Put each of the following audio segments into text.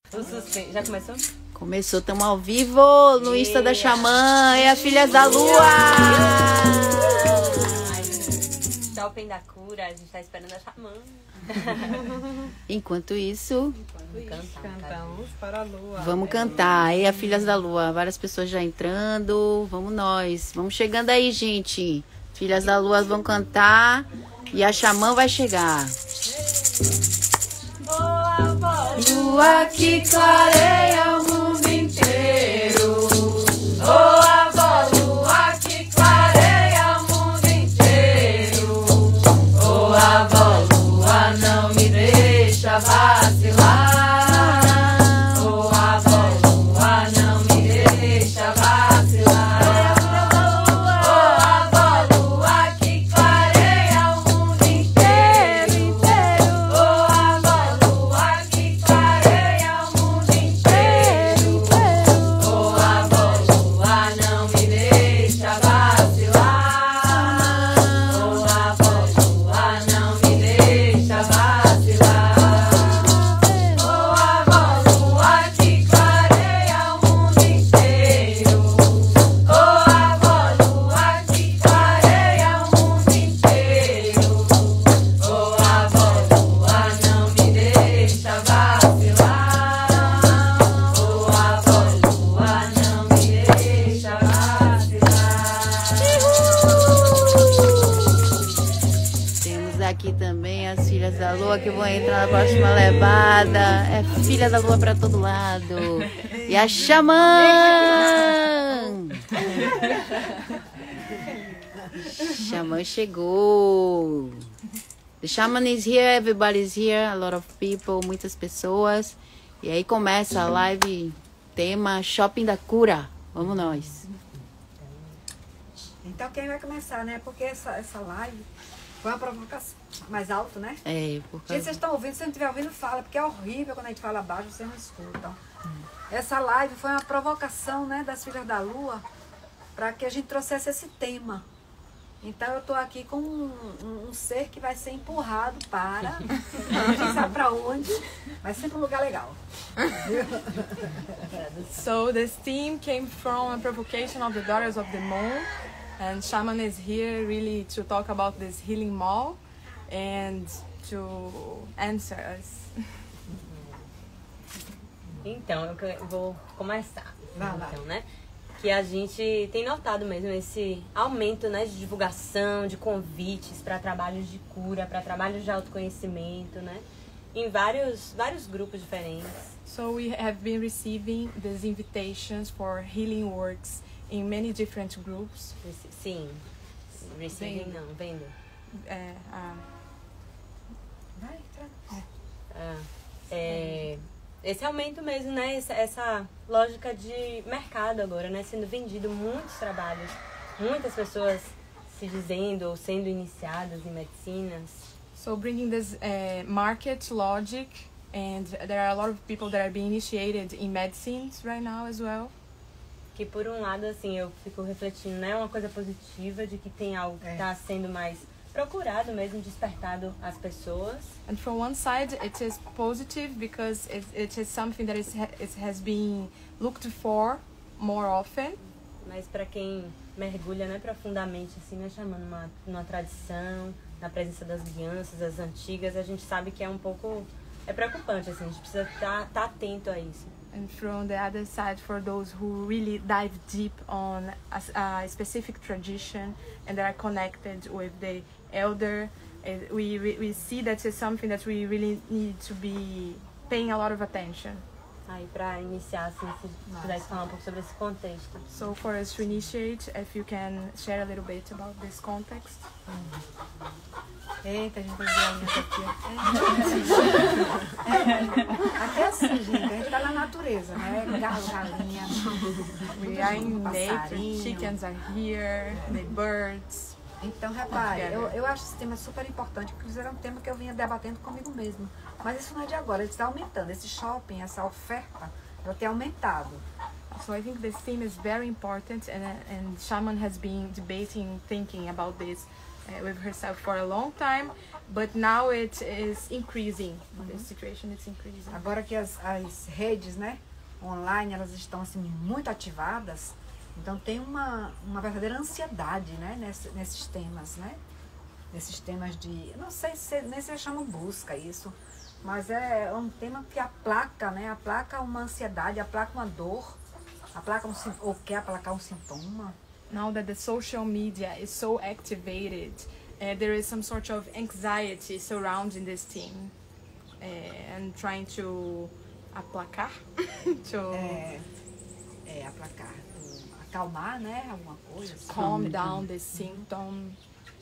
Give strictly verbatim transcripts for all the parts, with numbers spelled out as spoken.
O suspense. Já começou? Começou, estamos ao vivo no Insta da Xamã e as Filhas da Lua. Shopping da Cura, a gente tá esperando a Xamã. Enquanto isso, Vamos cantar, Cantamos para a Lua. vamos cantar. Aí a Filhas da Lua, várias pessoas já entrando. Vamos nós, vamos chegando aí, gente. Filhas da Lua vão cantar e a Xamã vai chegar. Lua que clareia o mundo inteiro. Oh, avó, lua que clareia o mundo inteiro. Oh, avó, lua não me deixa vacilar. Oh, avó, lua não me deixa vacilar. Oh, avó, lua que clareia o mundo inteiro. Oh, avó, lua que clareia o mundo inteiro. Oh, avó, lua não me deixa vacilar. Oh, avó, lua não me deixa vacilar. Oh, avó, lua que clareia o mundo inteiro. Oh, avó, lua que clareia o mundo inteiro. Oh, avó, lua não me deixa vacilar. Oh, avó, lua não me deixa vacilar. Temos aqui também as Filhas da Lua que vão entrar na próxima levada. É Filha da Lua pra todo lado. E a Xamã! Xamã chegou. The Shaman is here, everybody's here, a lot of people, muitas pessoas. E aí começa a live tema Shopping da Cura. Vamos nós. Então quem vai começar, né? Porque essa, essa live foi uma provocação mais alto, né? É, por Gente, causa... vocês estão ouvindo, se não estiver ouvindo, fala, porque é horrível quando a gente fala baixo, vocês não escutam. Essa live foi uma provocação, né, das Filhas da Lua, para que a gente trouxesse esse tema. Então eu tô aqui com um, um, um ser que vai ser empurrado para, não sabe para onde, mas sempre um lugar legal. So this theme came from a provocation of the Daughters of the Moon, and Shaman is here really to talk about this healing mall and to answer us. Então, eu que- vou começar. Vai lá. Então, né? Que a gente tem notado mesmo esse aumento, né, de divulgação, de convites para trabalhos de cura, para trabalhos de autoconhecimento, né? Em vários, vários grupos diferentes. So we have been receiving these invitations for healing works in many different groups. Rece- Sim. Receiving Vendo. não, vendo. Uh, uh, Vai, tra- Ah, é, esse aumento mesmo, né? Essa, essa lógica de mercado agora, né? Sendo vendido muitos trabalhos, muitas pessoas se dizendo ou sendo iniciadas em medicinas. So bringing this uh, market logic, and there are a lot of people that are being initiated in medicines right now as well. Que por um lado, assim, eu fico refletindo, né? Uma coisa positiva de que tem algo que É. está sendo mais procurado mesmo, despertado às pessoas. And from one side, it is positive because it, it is something that is, ha- it has been looked for more often. Mas para quem mergulha, né, profundamente, assim, né, chamando uma, uma tradição, na presença das crianças, das antigas, a gente sabe que é um pouco... É preocupante, assim, a gente precisa estar tá, tá atento a isso. And from the other side, for those who really dive deep on a, s- a specific tradition and that are connected with the elder, eh, we, we, we see that it's something that we really need to be paying a lot of attention. Aí, para iniciar, assim, se pudesse falar um pouco sobre esse contexto. So for us to initiate, if you can share a little bit about this context. Eita, a gente vai ver a minha aqui. É. Aqui é assim, gente, a gente tá na natureza, né? Galo, galinha. We are in nature, Passarinho. chickens are here, the birds. Então, repare, eu, eu acho esse tema super importante, porque inclusive era um tema que eu vinha debatendo comigo mesmo. Mas isso não é de agora, ele está aumentando. Esse shopping, essa oferta, ela tem aumentado. So I think this theme is very important, and, and Shaman has been debating, thinking about this uh, with herself for a long time, but now it is increasing. The situation is increasing. Agora que as, as redes, né, online, elas estão assim muito ativadas, então tem uma, uma verdadeira ansiedade, né, nesse, nesses temas, né, nesses temas de, não sei se nem se chama busca isso, mas é um tema que aplaca, né, aplaca uma ansiedade, aplaca uma dor, aplaca um, ou quer aplacar um sintoma. Now that the social media is so activated, uh, there is some sort of anxiety surrounding this team uh, and trying to aplacar, to É, é aplacar, acalmar, né, alguma coisa. Assim. calm down the symptom,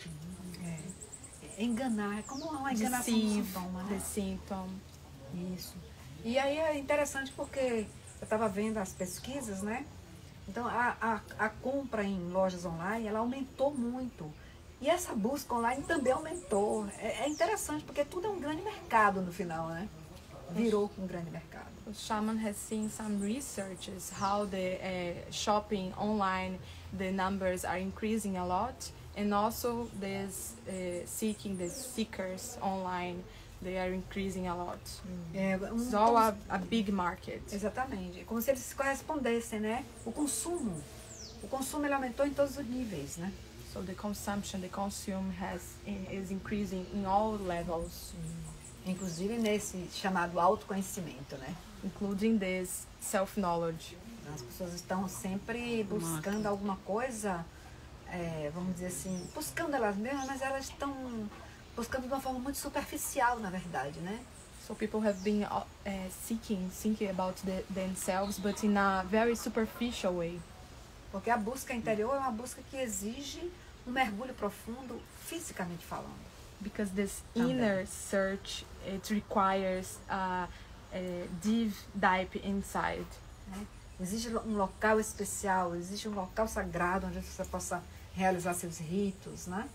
É, é enganar, é como uma enganação do deceive sintoma, the né? symptom. Isso. E aí é interessante porque eu estava vendo as pesquisas, né? Então, a, a, a compra em lojas online, ela aumentou muito. E essa busca online também aumentou. É, é interessante, porque tudo é um grande mercado no final, né? Virou um grande mercado. So Shaman has seen some researches how the uh, shopping online, the numbers are increasing a lot, and also this uh, seeking, the seekers online, they are increasing a lot. É, um, It's all a, a big market. Exatamente. Como se eles se correspondessem, né? O consumo. O consumo ele aumentou em todos os níveis, né? So the consumption, the consume has is increasing in all levels, Inclusive nesse chamado autoconhecimento, né? including this self-knowledge. As pessoas estão sempre buscando alguma coisa, é, vamos dizer assim, buscando elas mesmas, mas elas estão buscando de uma forma muito superficial, na verdade, né? So people have been uh, uh, seeking, thinking about the, themselves, but in a very superficial way. Porque a busca interior é uma busca que exige um mergulho profundo, fisicamente falando. Because this Também. inner search, it requires a, a deep dive inside. Né? Existe um local especial, existe um local sagrado onde você possa realizar seus ritos, né?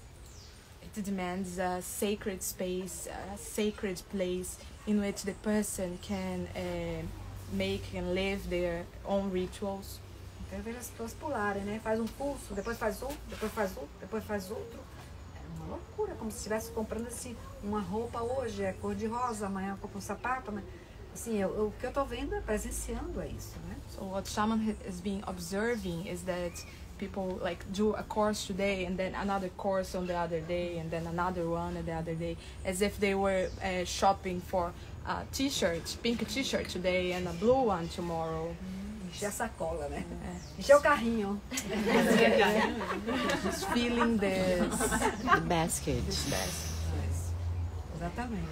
It demands a sacred space, a sacred place in which the person can uh, make and live their own rituals. Então eu vejo as pessoas pularem, né? Faz um curso, depois faz outro, depois faz outro, depois faz outro. É uma loucura, como se estivesse comprando assim, uma roupa hoje, é cor de rosa, amanhã compra um sapato. Mas, assim, eu, eu, o que eu tô vendo, é presenciando é isso, né? So what Shaman ha- has been observing is that people like do a course today and then another course on the other day and then another one on the other day, as if they were uh, shopping for a t-shirt, pink t-shirt today and a blue one tomorrow. Encher a sacola, né? É. Encher o carrinho. Just feeling this, The basket. this best. Exatamente.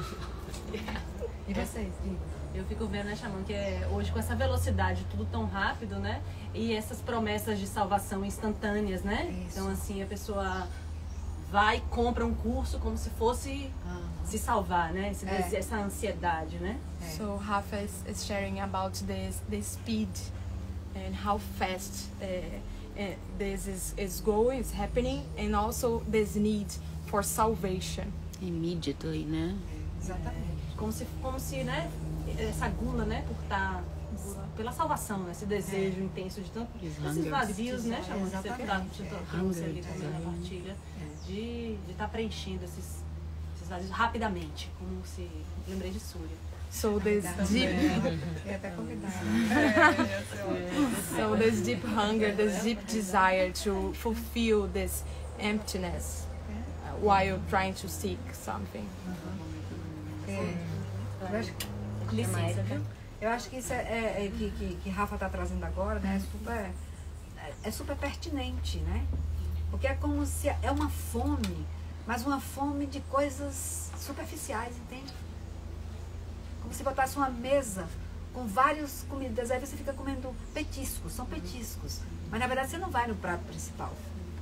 E vocês? Eu fico vendo, né, Xamã, que é, hoje com essa velocidade, tudo tão rápido, né? E essas promessas de salvação instantâneas, né? Isso. Então, assim, a pessoa vai e compra um curso como se fosse se salvar, né? Esse, É. Essa ansiedade, né? É. So Rafa is, is sharing about this, the speed and how fast uh, uh, this is, is going, is happening, and also this need for salvation. Immediately, né? Exatamente. Como se, como se, né? Essa gula, né? Por estar pela salvação, né? Esse desejo É. intenso de tanto Esse esses hunger. vazios, né? Xamã, que você Exatamente. tá te tocando Hunger, ali também na desire. partilha, de estar preenchendo esses, esses vazios rapidamente, como se lembrei de Súria. So this deep, É até convidada. so this deep hunger, this deep desire to fulfill this emptiness uh, while trying to seek something. É. Eu acho, Licença, viu? eu acho que isso é, é- é que, que, que Rafa está trazendo agora, né? É super, é, é super pertinente, né? Porque é como se é uma fome, mas uma fome de coisas superficiais, entende? Como se botasse uma mesa com várias comidas, aí você fica comendo petiscos, são petiscos. Mas na verdade você não vai no prato principal.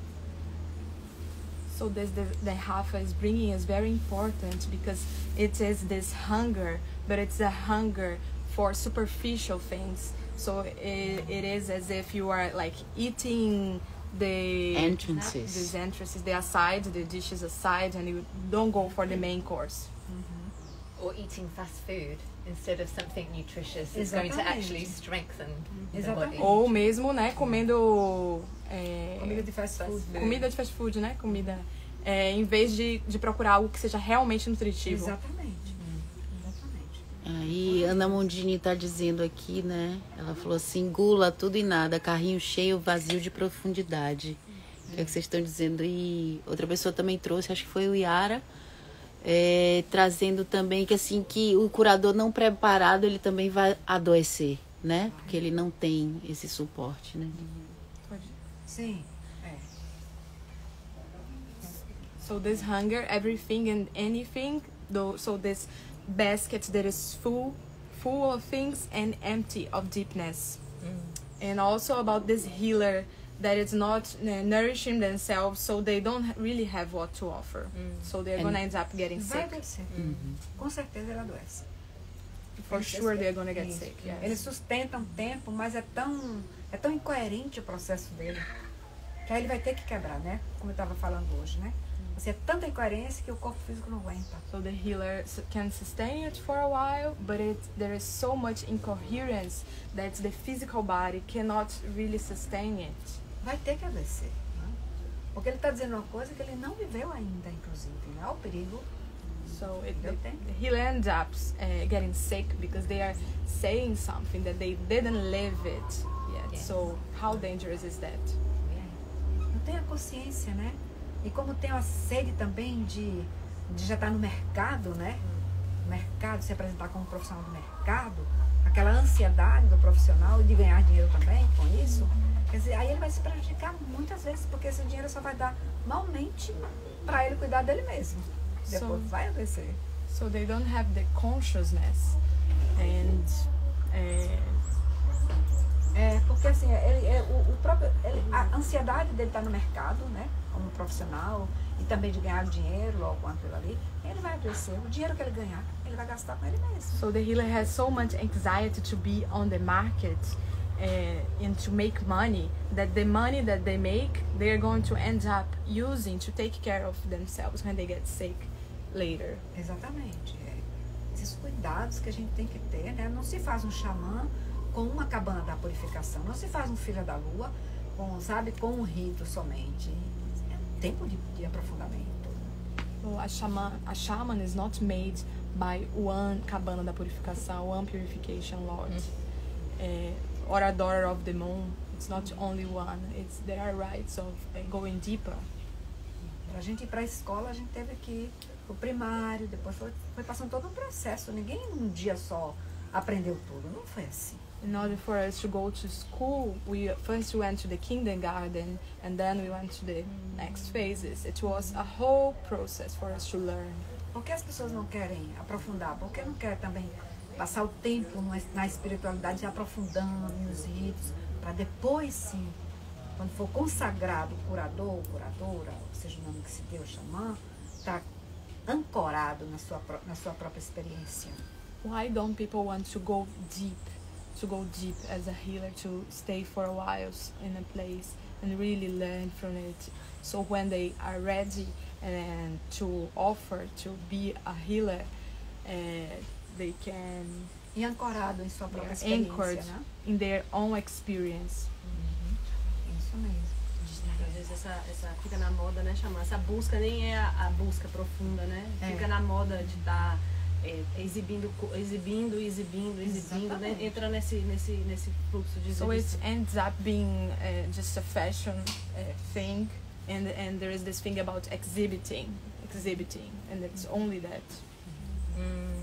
So this the, the Rafa is bringing is very important because it is this hunger, but it's a hunger for superficial things. So it, it is as if you are like eating the Entrances. these entrances, the aside, the dishes aside, and you don't go for the main course. Or eating fast food instead of something nutritious is going to Exatamente. actually strengthen the Exatamente. body. Ou mesmo, né, comendo é, Comida de fast food. comida de fast food, né, comida é, em vez de, de procurar algo que seja realmente nutritivo. Exatamente. Exatamente. Aí Ana Mondini tá dizendo aqui, né? Ela falou assim, gula, tudo e nada, carrinho cheio, vazio de profundidade. Que é o que vocês estão dizendo. E outra pessoa também trouxe, acho que foi o Yara, é, trazendo também que assim, que o curador não preparado, ele também vai adoecer, né? Porque ele não tem esse suporte, né? Sim. É. So this hunger, everything and anything, though, so this basket that is full, full of things and empty of deepness. Mm. And also about this healer that is not uh, nourishing themselves, so they don't really have what to offer. Mm. So they're going to end up getting Vai sick. adoecer. Uhum. Com certeza ele adoece. For sure they're going to get Isso. sick. Yes. Ele sustenta um tempo, mas é tão, é tão incoerente o processo dele, que aí ele vai ter que quebrar, né? Como eu estava falando hoje, né? Assim, é tanta incoerência que o corpo físico não aguenta. So the healer s- can sustain it for a while, but it, there is so much incoherence that the physical body cannot really sustain it. Vai ter que adoecer, né? Porque ele está dizendo uma coisa que ele não viveu ainda, inclusive, né? Olha o perigo. So it, the, Okay. the healer ends up uh, getting sick because they are saying something that they didn't live it yet. Yes. So how dangerous is that? Não tem a consciência, né? E como tem a sede também de, de já estar no mercado, né? Mercado, se apresentar como profissional do mercado, aquela ansiedade do profissional e de ganhar dinheiro também com isso, quer dizer, aí ele vai se prejudicar muitas vezes, porque esse dinheiro só vai dar malmente para ele cuidar dele mesmo. Depois So- vai adoecer. So they don't have the consciousness and uh, É, porque assim, ele, é, o, o próprio, ele, a ansiedade dele estar no mercado, né? Como profissional, e também de ganhar dinheiro, logo com aquilo ali, ele vai adoecer. O dinheiro que ele ganhar, ele vai gastar com ele mesmo. so the healer has so much anxiety to be on the market uh, and to make money that the money that they make, they're going to end up using to take care of themselves when they get sick later. Exatamente. É. Esses cuidados que a gente tem que ter, né? Não se faz um xamã com uma cabana da purificação, não se faz um filho da lua com, sabe, com um rito somente. É um tempo de, de aprofundamento. So a shaman, a shaman is not made by one cabana da purificação, one purification lord, uh, or a daughter of the moon. It's not only one. It's there are rites of uh, going deeper. Para a gente ir para a escola, a gente teve que ir o primário, depois foi, foi passando todo um processo. Ninguém num dia só aprendeu tudo, não foi assim. In order for us to go to school, we first went to the kindergarten and then we went to the next phases. It was a whole process for us to learn. Por que as pessoas não querem aprofundar? Porque não querem também passar o tempo numa- na espiritualidade, aprofundando nos ritos, para depois sim, quando for consagrado o curador, curadora, ou seja o nome que se deu, xamã, estar ancorado na sua, pró- na sua própria experiência. Why don't people want to go deep, to go deep as a healer, to stay for a while in a place and really learn from it? So when they are ready and to offer to be a healer, uh, they can E ancorado em sua they própria are experiência, anchored né? in their own experience. Isso mesmo. Às vezes essa, essa fica na moda, né, chamar. Essa busca nem é a, a busca profunda, né? É. Fica na moda de estar é, exibindo, co- exibindo, exibindo, exibindo, né? Exatamente. Entra nesse, nesse, nesse fluxo de So it exibição. ends up being uh, just a fashion uh, thing, and and there is this thing about exhibiting, exhibiting, and it's only that. Hum.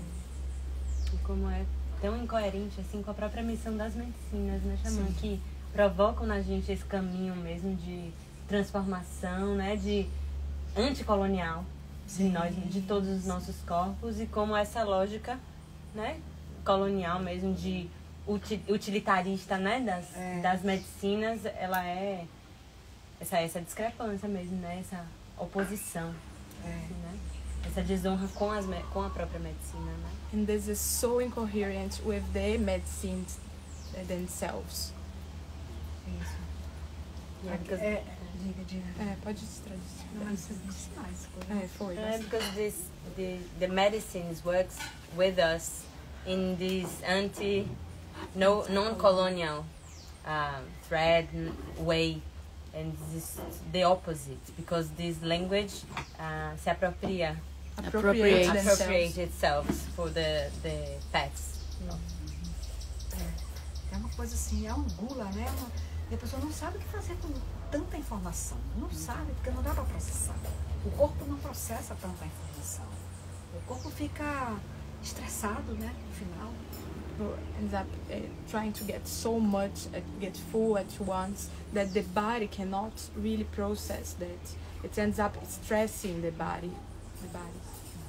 E como é tão incoerente assim com a própria missão das medicinas, né, Xamã? Que provocam na gente esse caminho mesmo de transformação, né? De anticolonial de nós, de todos os nossos corpos, e como essa lógica, né? Colonial mesmo, de uti- utilitarista, né? Das, É. das medicinas, ela é essa, essa discrepância mesmo, né? Essa oposição, É. né? Essa desonra com, as, me- com a própria medicina, né? And this is so incoherent with the medicines uh, themselves. Isso. Yeah, because, É, diga, diga. É, pode traduzir. Não, mas você disse mais coisas. É, foi. uh, because this the the medicines works with us in this anti no non-colonial uh, thread n- way and this the opposite, because this language uh, se apropria, Appropriate. appropriate itself for the the pets. É uma coisa assim, é um gula, né? Uma, e a pessoa não sabe o que fazer com tanta informação. Não sabe, porque não dá para processar. O corpo não processa tanta informação. O corpo fica estressado, né? No final. People ends up uh, trying to get so much, uh, get full at once, that the body cannot really process that. It ends up stressing the body. The body.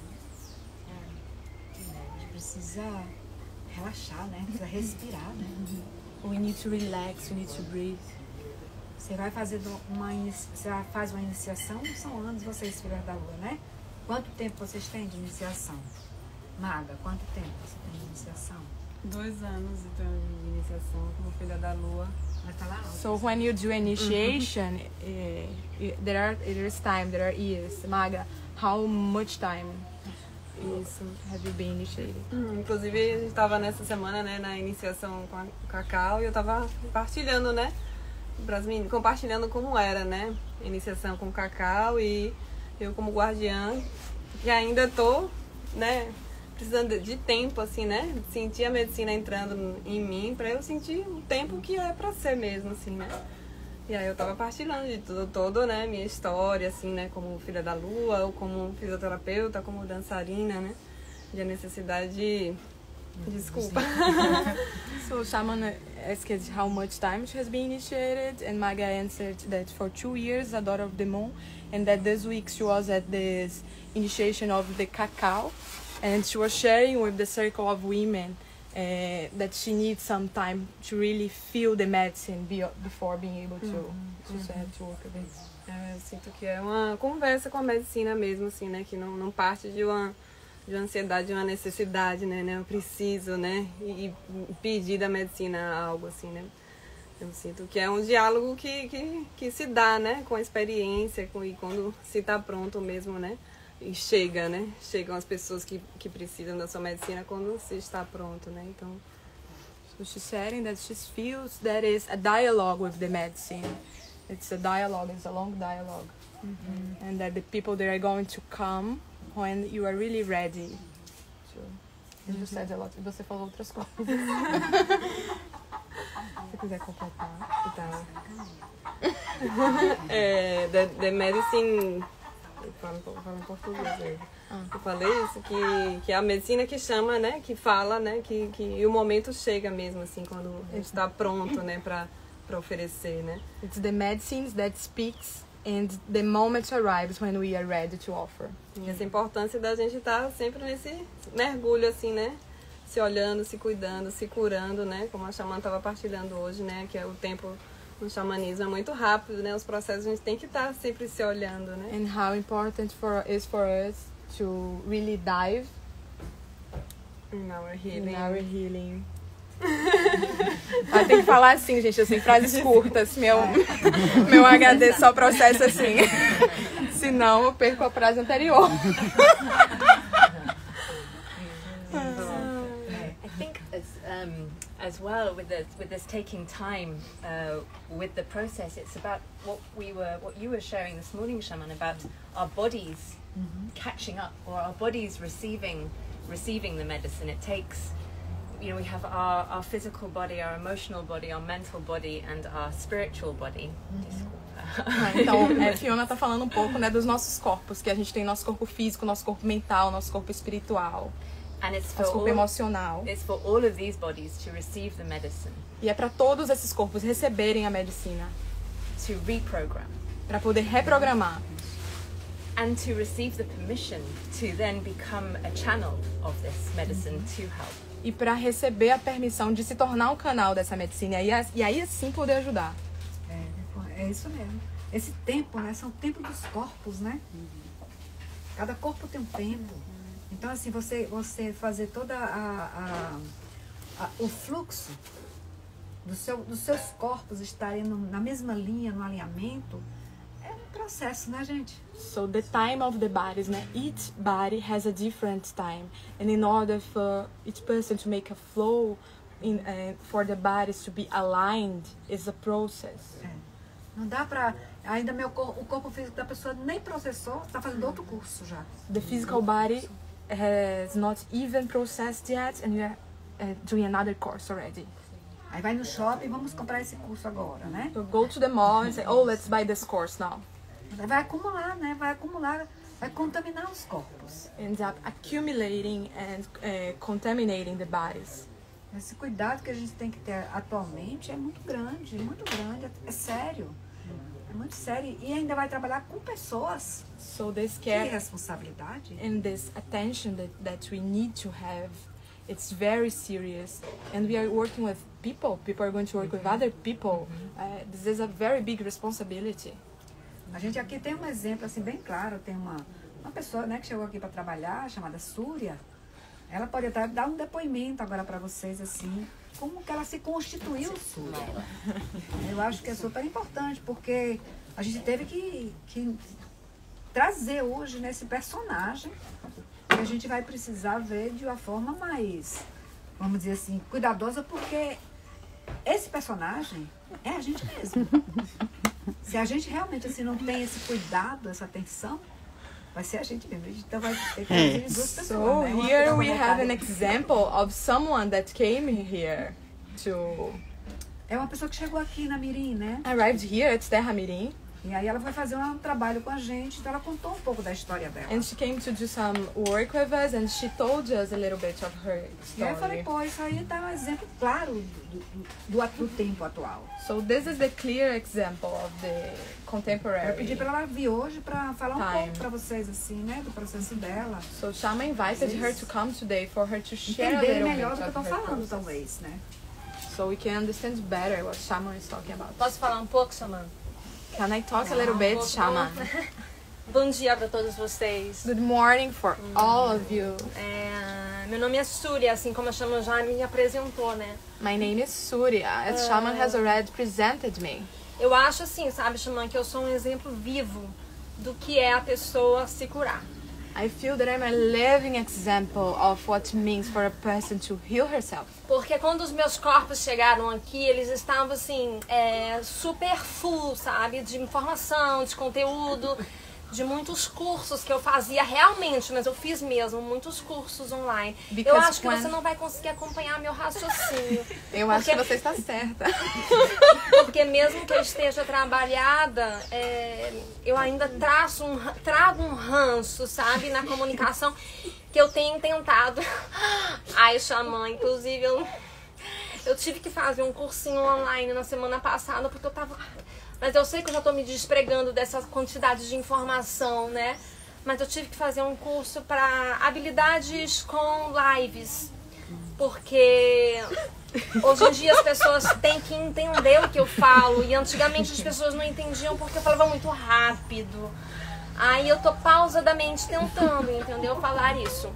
A gente precisa relaxar, né? Precisa respirar, né? We need to relax, we need to breathe. Você vai fazer uma inici... você faz uma iniciação, são anos vocês, filhas da lua, né? Quanto tempo vocês têm de iniciação? Maga, quanto tempo você tem de iniciação? Dois anos então de iniciação como filha da lua. Vai estar lá? So when you do initiation, uh, there are there is time, there are years. Maga, how much time is have you been initiated? Hum, inclusive a gente estava nessa semana, né, na iniciação com a Cacau, e eu estava compartilhando, né, para as meninas, compartilhando como era, né, a iniciação com o Cacau, e eu como guardiã, que ainda tô, né, precisando de tempo, assim, né, sentir a medicina entrando em mim, para eu sentir o tempo que é para ser mesmo, assim, né. E aí eu tava partilhando de tudo, todo, né, minha história, assim, né, como filha da lua, ou como fisioterapeuta, como dançarina, né, de necessidade de... Desculpa. So Shaman asked how much time she has been initiated, and Maga answered that for two years, a daughter of the moon, and that this week she was at this initiation of the cacao, and she was sharing with the circle of women uh, that she needs some time to really feel the medicine be before being able to, mm-hmm. to, have to work with it. É, eu sinto que é uma conversa com a medicina mesmo, assim, né, que não, não parte de uma... de uma ansiedade, de uma necessidade, né, né, eu preciso, né, e, e pedir da medicina algo assim, né, eu sinto que é um diálogo que, que, que se dá, né, com a experiência, com, e quando se está pronto mesmo, né, e chega, né, chegam as pessoas que, que precisam da sua medicina quando se está pronto, né, então... So she's sharing that she feels that is a dialogue with the medicine. It's a dialogue, it's a long dialogue. Mm-hmm. And that the people that are going to come when you are really ready. So, you just said a lot. Você falou outras coisas. Se quiser completar. Tá. É, the, the medicine... Eu falo, eu falo em português aí. Ah. Eu falei isso, que, que é a medicina que chama, né? Que fala, né? Que, que, e o momento chega mesmo, assim, quando a gente está pronto, né? Pra, pra oferecer, né? It's the medicines that speaks and the moment arrives when we are ready to offer. E essa importância da gente estar sempre nesse mergulho, assim, né? Se olhando, se cuidando, se curando, né? Como a Xamã estava partilhando hoje, né? Que é o tempo no xamanismo é muito rápido, né? Os processos a gente tem que estar sempre se olhando, né? And how important for is for us to really dive in our healing. In our healing. Ah, tem que falar assim, gente, assim, frases curtas. Meu, meu H D só processa assim. Senão eu perco a frase anterior. I think as um, as well with this with this taking time uh, with the process, it's about what we were what you were sharing this morning, Shaman, about our bodies mm-hmm. catching up, or our bodies receiving receiving the medicine. It takes, you know, we have our, our physical body, our emotional body, our mental body, and our spiritual body. Ah, então, é, Fiona tá falando um pouco, né, dos nossos corpos, que a gente tem nosso corpo físico, nosso corpo mental, nosso corpo espiritual, and it's for nosso corpo all, emocional. It's for all of these bodies to receive the medicine. E é para todos esses corpos receberem a medicina. To reprogram. Para poder reprogramar. And to receive the permission to then become a channel of this medicine to help. E para receber a permissão de se tornar um canal dessa medicina e aí, e aí sim poder ajudar. É, é isso mesmo. Esse tempo, né? São o tempo dos corpos, né? Cada corpo tem um tempo. Então, assim, você, você fazer toda a, a, a o fluxo do seu, dos seus corpos estarem no, na mesma linha, no alinhamento, é um processo, né, gente? So the time of the bodies, né? Each body has a different time, and in order for each person to make a flow, in uh, for the bodies to be aligned, is a process. É. Não dá pra... Ainda meu cor, o corpo físico da pessoa nem processou, tá fazendo outro curso já. The physical body has not even processed yet, and we are uh, doing another course already. Aí vai no shopping, vamos comprar esse curso agora, né? So go to the mall and say, oh, let's buy this course now. Vai acumular, né? Vai acumular, vai contaminar os corpos. Ends up accumulating and uh, contaminating the bodies. Esse cuidado que a gente tem que ter atualmente é muito grande, muito grande, é sério. É muito sério. E ainda vai trabalhar com pessoas. So this Que care responsabilidade. and this attention that, that we need to have, it's very serious. And we are working with people. People are going to work with other people. Uh, this is a very big responsibility. A gente aqui tem um exemplo assim bem claro. Tem uma, uma pessoa, né, que chegou aqui para trabalhar, chamada Súria. Ela pode até dar um depoimento agora para vocês, assim, como que ela se constituiu, Súria. Eu acho que é super importante, porque a gente teve que, que trazer hoje nesse personagem que a gente vai precisar ver de uma forma mais, vamos dizer assim, cuidadosa, porque esse personagem é a gente mesmo. Se a gente realmente assim, não tem esse cuidado, essa atenção, vai ser a gente mesmo. Então vai ter que trazer duas pessoas. So né? Uma here fica we have an voltada- example of someone that came here to É uma pessoa que chegou aqui na Mirim, né? arrived here at Terra Mirim, E aí ela foi fazer um trabalho com a gente, então ela contou um pouco da história dela. and she came to do some work with us, and she told us a little bit of her E aí eu falei, story. pô, isso aí tá um exemplo claro do, do, do, atu- do tempo atual. So this is the clear example of the Eu contemporary. pedi pra ela vir hoje pra falar um Time. pouco pra vocês, assim, né? Do processo dela. So Shama invited her to come today for her to share a Entender little melhor bit do que eu of tô her falando, process, talvez, né? so we can understand better what Shama is talking about. Posso falar um pouco, Shaman? Can I talk a little bit, Shama? Bom dia para todos vocês. Good morning for all of you. É, meu nome é Súria, assim como a Shaman já me apresentou, né? My name is Surya, as Shaman has already presented me. Eu acho assim, sabe, Shaman, que eu sou um exemplo vivo do que é a pessoa se curar. I feel that I'm a living example of what it means for a person to heal herself. Porque quando os meus corpos chegaram aqui, eles estavam assim, é, super full, sabe? De informação, de conteúdo, de muitos cursos que eu fazia realmente, mas eu fiz mesmo muitos cursos online. Eu Because acho que when- você não vai conseguir acompanhar meu raciocínio. Eu acho que Porque- você está certa. Porque mesmo que eu esteja trabalhada, é, eu ainda traço um, ra- trago um ranço, sabe, na comunicação que eu tenho tentado. Ai, Xamã, inclusive eu, eu tive que fazer um cursinho online na semana passada porque eu tava... Mas eu sei que eu já tô me despregando dessa quantidade de informação, né? Mas eu tive que fazer um curso para habilidades com lives. Porque hoje em dia as pessoas têm que entender o que eu falo. E antigamente as pessoas não entendiam porque eu falava muito rápido. Aí eu tô pausadamente tentando, entendeu? Falar isso.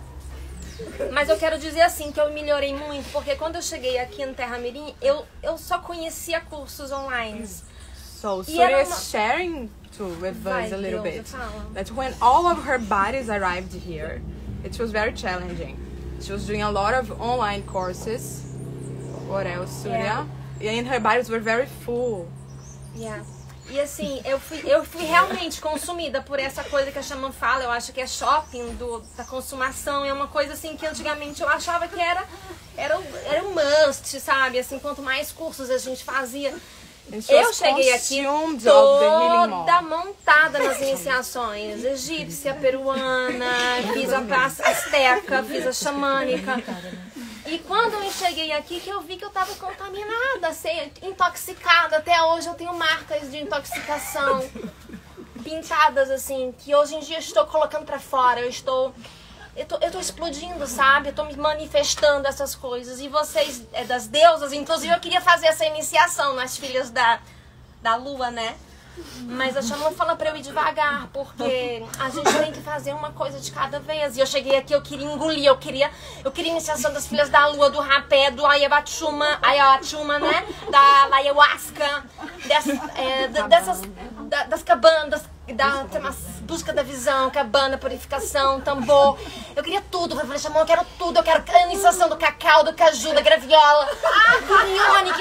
Mas eu quero dizer assim que eu melhorei muito. Porque quando eu cheguei aqui no Terra Mirim, eu, eu só conhecia cursos online. So E era Surya uma- is sharing to with Vai, us a little Deus, bit fala. that when all of her bodies arrived here, it was very challenging. She was doing a lot of online courses. What else, Surya? And her bodies were very full. Yeah. E assim, eu fui, eu fui realmente consumida por essa coisa que a Xamã fala. Eu acho que é shopping do, da consumação. É uma coisa assim que antigamente eu achava que era, era, era um must, sabe? Assim, quanto mais cursos a gente fazia. And she Eu was cheguei aqui consumed of the healing mall. toda montada nas iniciações. Egípcia, peruana, fiz a praça azteca, fiz a xamânica. E quando eu cheguei aqui, que eu vi que eu tava contaminada, sei, intoxicada. Até hoje eu tenho marcas de intoxicação pintadas, assim, que hoje em dia eu estou colocando pra fora. Eu estou... Eu tô, eu tô explodindo, sabe? Eu tô me manifestando essas coisas. E vocês, é das deusas, inclusive eu queria fazer essa iniciação nas filhas da, da lua, né? Mas a Xamã fala pra eu ir devagar, porque a gente tem que fazer uma coisa de cada vez. E eu cheguei aqui, eu queria engolir, eu queria, eu queria iniciação das filhas da lua, do rapé, do ayabatchuma, ayabatchuma, né? Da ayahuasca, dessas, é, da- dessas, da- das cabanas, da tem uma busca da visão, cabana, purificação, tambor. Eu queria tudo. Eu falei, Xamã, eu quero tudo. Eu quero a iniciação do cacau, do caju, da graviola, do ione que você tem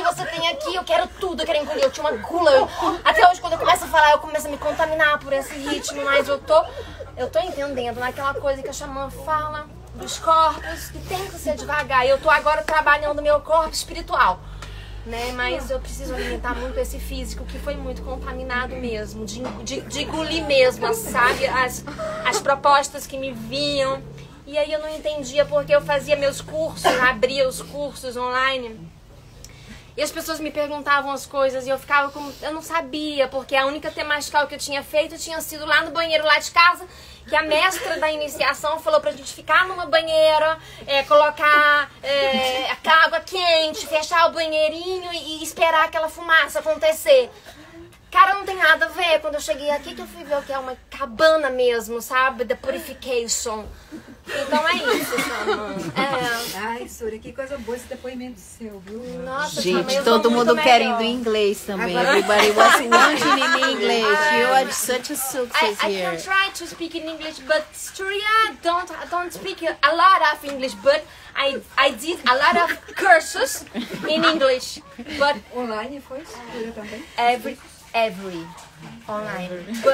aqui, eu quero tudo, eu quero engolir, eu tinha uma gula. Eu, até hoje, quando eu começo a falar, eu começo a me contaminar por esse ritmo, mas eu tô, eu tô entendendo naquela coisa que a xamã fala dos corpos, que tem que ser devagar. Eu tô agora trabalhando meu corpo espiritual, né? Mas eu preciso alimentar muito esse físico, que foi muito contaminado mesmo, de, de, de engolir mesmo, sabe? As, as propostas que me vinham. E aí eu não entendia porque eu fazia meus cursos, abria os cursos online. E as pessoas me perguntavam as coisas e eu ficava como... Eu não sabia, porque a única tematical que eu tinha feito tinha sido lá no banheiro lá de casa, que a mestra da iniciação falou pra gente ficar numa banheira, é, colocar é, a água quente, fechar o banheirinho e, e esperar aquela fumaça acontecer. Cara, não tem nada a ver. Quando eu cheguei aqui que eu fui ver o que é uma cabana mesmo, sabe? The purification. Então é isso, Xamã. É. Ai, Súria, que coisa boa esse depoimento seu, viu? Nossa, Gente, Xamã, eu todo sou mundo muito querendo melhor. inglês também. Agora- Everybody was wanting in English. You are such a I, success I here. can try to speak in English, but Sturia don't don't speak a lot of English. But I I did a lot of curses in English, but Online foi Súria também? every every online. But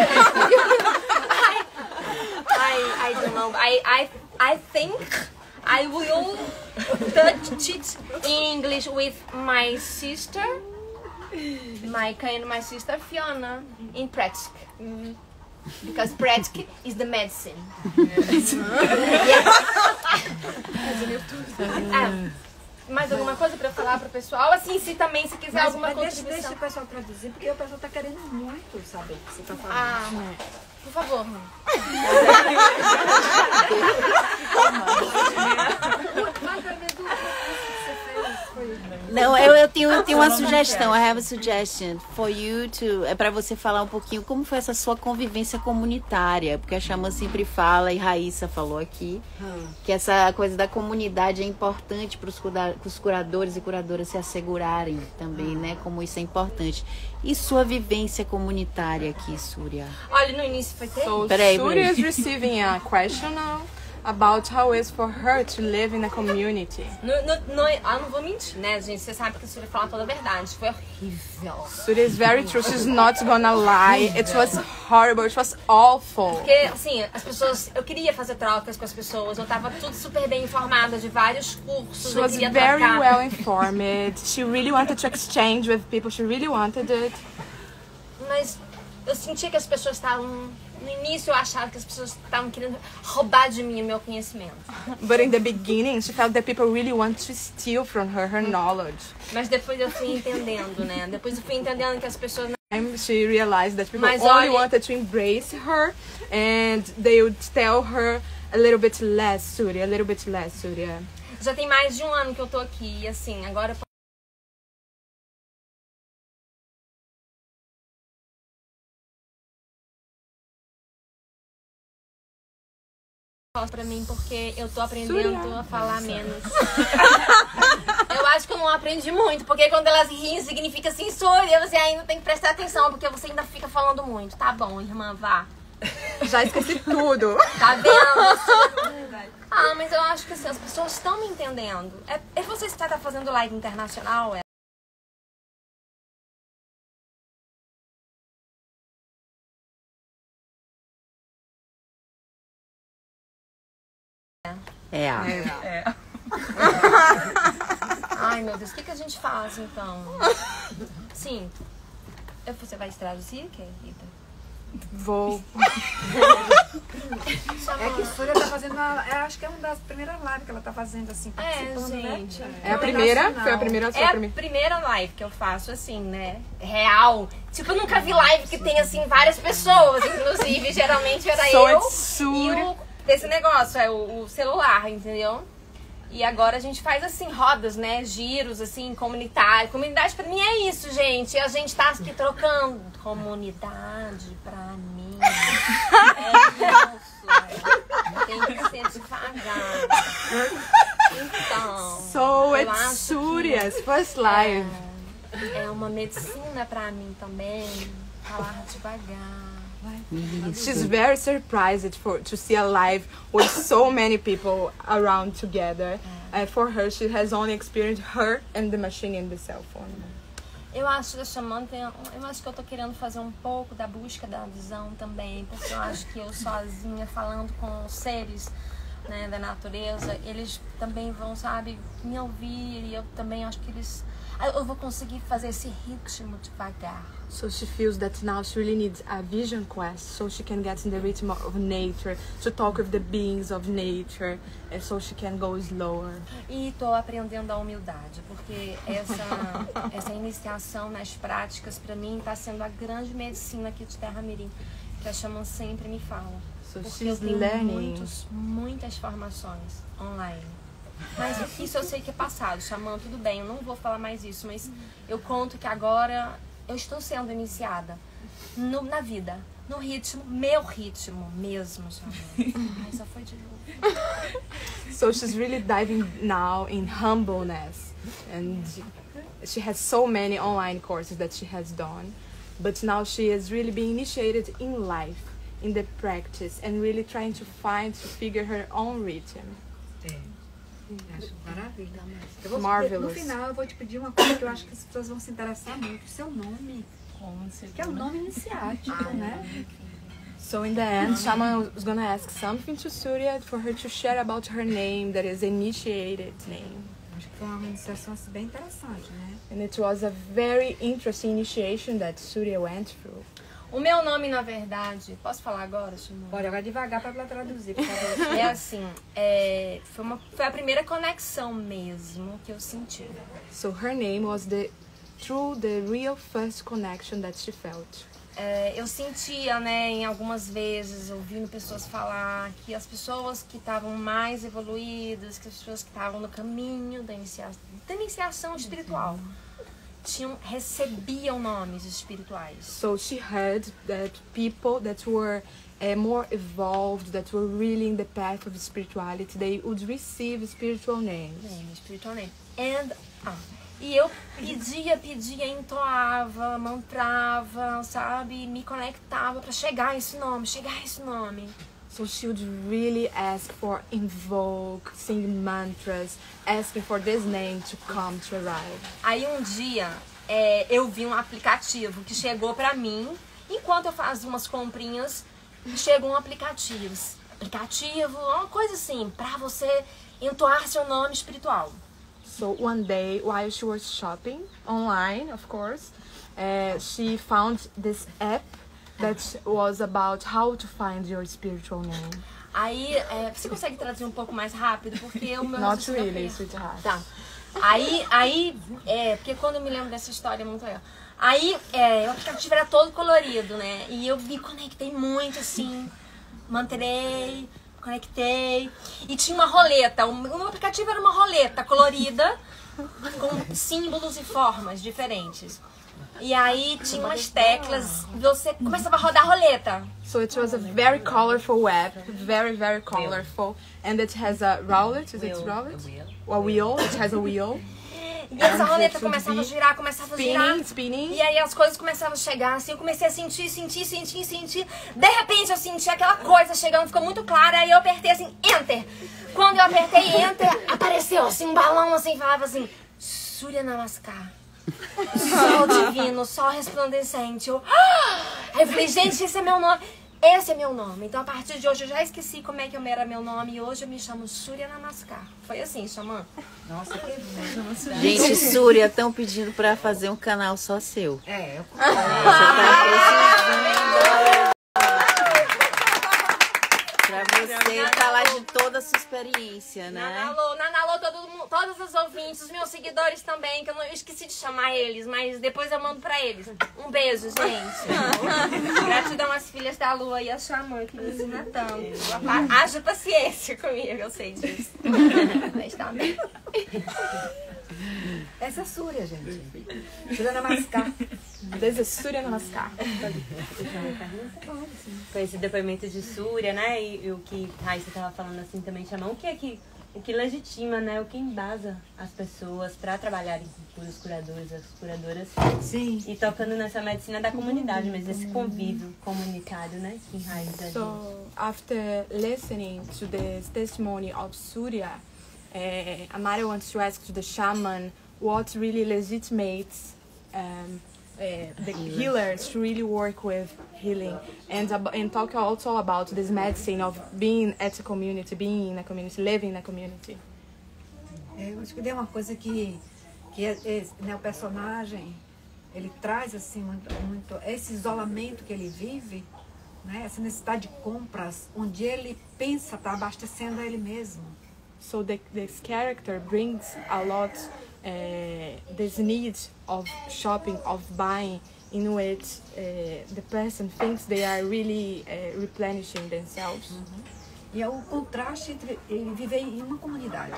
I, I I don't know. I I I think I will touch it in English with my sister, my kind my sister Fiona in Pratic. Because Pratic is the medicine. Ah, mais alguma coisa pra falar pro pessoal? Assim, se também, se quiser Mas, alguma mas deixa, contribuição. deixa o pessoal traduzir, porque o pessoal tá querendo muito saber o que você tá falando. Ah, por favor. Não, eu, eu, tenho, eu tenho uma sugestão. I have a suggestion for you to... É para você falar um pouquinho como foi essa sua convivência comunitária. Porque a Xamã sempre fala, e Raíssa falou aqui, que essa coisa da comunidade é importante para os curadores e curadoras se assegurarem também, né? Como isso é importante. E sua vivência comunitária aqui, Súria? Olha, no início foi terrível. So Peraí, Surya peraí. is receiving a question now about how it is for her to live in a community. No, no, no, ah, não vou mentir, né, gente? Você sabe que a Súria fala toda a verdade. Foi horrível. Surya is very true. She's not gonna lie. It was horrible. It was awful. Porque, assim, as pessoas... Eu queria fazer trocas com as pessoas. Eu tava tudo super bem informada de vários cursos. She Eu was queria very trocar. well informed. She really wanted to exchange with people. She really wanted it. Mas eu sentia que as pessoas estavam... No início eu achava que as pessoas estavam querendo roubar de mim o meu conhecimento. But in the beginning, she felt that people really want to steal from her her knowledge. Mas depois eu fui entendendo, né? Depois eu fui entendendo que as pessoas... And she realized that people Mas only olha- wanted to embrace her, and they would tell her a little bit less, Surya, a little bit less, Surya. Já tem mais de um ano que eu tô aqui, e assim, agora... Pra mim, porque eu tô aprendendo a falar menos. Eu acho que eu não aprendi muito, porque quando elas riem significa assim, Súria, você ainda tem que prestar atenção, porque você ainda fica falando muito. Tá bom, irmã, vá. Já esqueci tudo. Tá vendo? Ah, mas eu acho que assim, as pessoas estão me entendendo. É, é você está fazendo live internacional, é? É. Ai, meu Deus, o que, que a gente faz, então? Sim. Eu- Você vai traduzir, que Rita? Vou. É que Súria tá fazendo, uma, eu acho que é uma das primeiras lives que ela tá fazendo assim, É, participando, gente. né? É a primeira? Foi a primeira? É Foi a a primeira? primeira live que eu faço, assim, né? Real. Tipo, eu nunca vi live que tem, assim, várias pessoas, inclusive. Geralmente era So eu it's Súria. e o, esse negócio, é o, o celular, entendeu? E agora a gente faz, assim, rodas, né? Giros, assim, comunitário. Comunidade pra mim é isso, gente. E a gente tá aqui trocando. Comunidade pra mim é isso. Tem que ser devagar. Então... So eu acho it's Surya's first live. É, é uma medicina pra mim também. Falar devagar. She's very surprised for to see a live with so many people around together. Uh, for her, she has only experienced her and the machine and the cell phone. Eu acho que chamando, eu acho que eu tô querendo fazer um pouco da busca da visão também, porque eu acho que eu sozinha falando com os seres, né, da natureza, eles também vão, sabe, me ouvir, e eu também acho que eles, eu vou conseguir fazer esse ritmo devagar. So she feels that now she really needs a vision quest so she can get in the rhythm of nature, to talk with the beings of nature, and so she can go slower. E tô aprendendo a humildade, porque essa, essa iniciação nas práticas, para mim, tá sendo a grande medicina aqui de Terra Mirim, que a Xamã sempre me fala. So Porque she's eu tenho learning. muitos, muitas formações online. Mas isso eu sei que é passado, Xamã, tudo bem, eu não vou falar mais isso, mas eu conto que agora eu estou sendo iniciada no, na vida, no ritmo, meu ritmo mesmo, Xamã. Ai, só foi de novo. So she's really diving now in humbleness, and she has so many online courses that she has done, but now she is really being initiated in life, in the practice, and really trying to find, to figure her own rhythm. É. Acho maravilha. Eu vou, Marvelous. no final eu vou te pedir uma coisa que eu acho que as pessoas vão se interessar muito. O seu nome. Que é o nome iniciático, né? So in the end, Shaman was gonna ask something to Surya for her to share about her name, that is initiated name. Acho que foi uma iniciação assim, bem interessante, né? And it was a very interesting initiation that Surya went through. O meu nome, na verdade, posso falar agora, Xamã? Pode agora devagar para traduzir, por favor. É assim, é, foi, uma, foi a primeira conexão mesmo que eu senti. So her name was the through the real first connection that she felt. É, eu sentia, né, em algumas vezes, ouvindo pessoas falar que as pessoas que estavam mais evoluídas, que as pessoas que estavam no caminho da iniciação, da iniciação espiritual, tinham, recebiam nomes espirituais. So she heard that people that were uh, more evolved, that were really in the path of spirituality, they would receive spiritual names. Name, spiritual name. And, ah, e eu pedia, pedia, entoava, mantrava, sabe? Me conectava para chegar a esse nome, chegar a esse nome. So she would really ask for, invoke, sing mantras, asking for this name to come to arrive. Aí um dia é, eu vi um aplicativo que chegou pra mim, enquanto eu fazia umas comprinhas, chegou um aplicativo, aplicativo, uma coisa assim, pra você entoar seu nome espiritual. So one day, while she was shopping online, of course, uh, she found this app that was about how to find your spiritual name. Aí, é, você consegue traduzir um pouco mais rápido? Porque o meu... Not really, sweetheart. Tá. Aí, aí, é, porque quando eu me lembro dessa história é muito legal. Aí, é, o aplicativo era todo colorido, né? E eu me conectei muito, assim, manterei, conectei. E tinha uma roleta, o meu aplicativo era uma roleta colorida, com símbolos e formas diferentes. E aí tinha umas teclas, você começava a rodar a roleta. So it was a very colorful app, very, very colorful. And it has a roulette, is it roulette? A wheel, it has a wheel. E essa roleta começava a girar, começava a girar. Spinning, spinning. E aí as coisas começavam a chegar, assim, eu comecei a sentir, sentir, sentir, sentir. De repente eu senti aquela coisa chegando, ficou muito clara, aí eu apertei assim, Enter. Quando eu apertei Enter, apareceu assim um balão, assim, falava assim, Surya Namaskar. Sol divino, sol resplandecente. Eu, ah! Aí eu falei, gente, esse é meu nome. Esse é meu nome. Então, a partir de hoje, eu já esqueci como é que eu era meu nome. E hoje eu me chamo Surya Namaskar. Foi assim, Xamã? Nossa, que bom. Gente, Surya, estão pedindo pra fazer um canal só seu. É, eu Você tá precisando. Pra você falar de toda a sua experiência, né? Nanalô, Nanalô, todo mundo, todos os ouvintes, os meus seguidores também, que eu, não, eu esqueci de chamar eles, mas depois eu mando pra eles. Um beijo, gente. Gratidão às filhas da Lua e a Xamã, que me ensina tanto. Haja paciência comigo, eu sei disso. Mas tá bem. Essa é Surya, gente. Surya Namaskar. This is Surya Namaskar. Com esse depoimento de Surya, né? E, e o que Raíssa estava falando assim também, Xamã, o que é que o que legitima, né? O que embasa as pessoas para trabalharem com os curadores, as curadoras. Sim. E tocando nessa medicina da comunidade, mas esse convívio comunitário, né? Que enraiza a gente. So after listening to this testimony of Surya, uh, Amara wants to ask to the shaman what really legitimates um, uh, the healers to really work with healing, and ab- and talk also about this medicine of being at a community, being in a community, living in a community. É, eu acho que tem uma coisa que, que é, é, né, o personagem, ele traz assim muito, muito esse isolamento que ele vive, né, essa necessidade de compras, onde ele pensa estar abastecendo a ele mesmo. So the, this character brings a lot uh, this need of shopping, of buying, in which uh, the person thinks they are really uh, replenishing themselves. Uhum. E é o contraste entre ele viver em uma comunidade.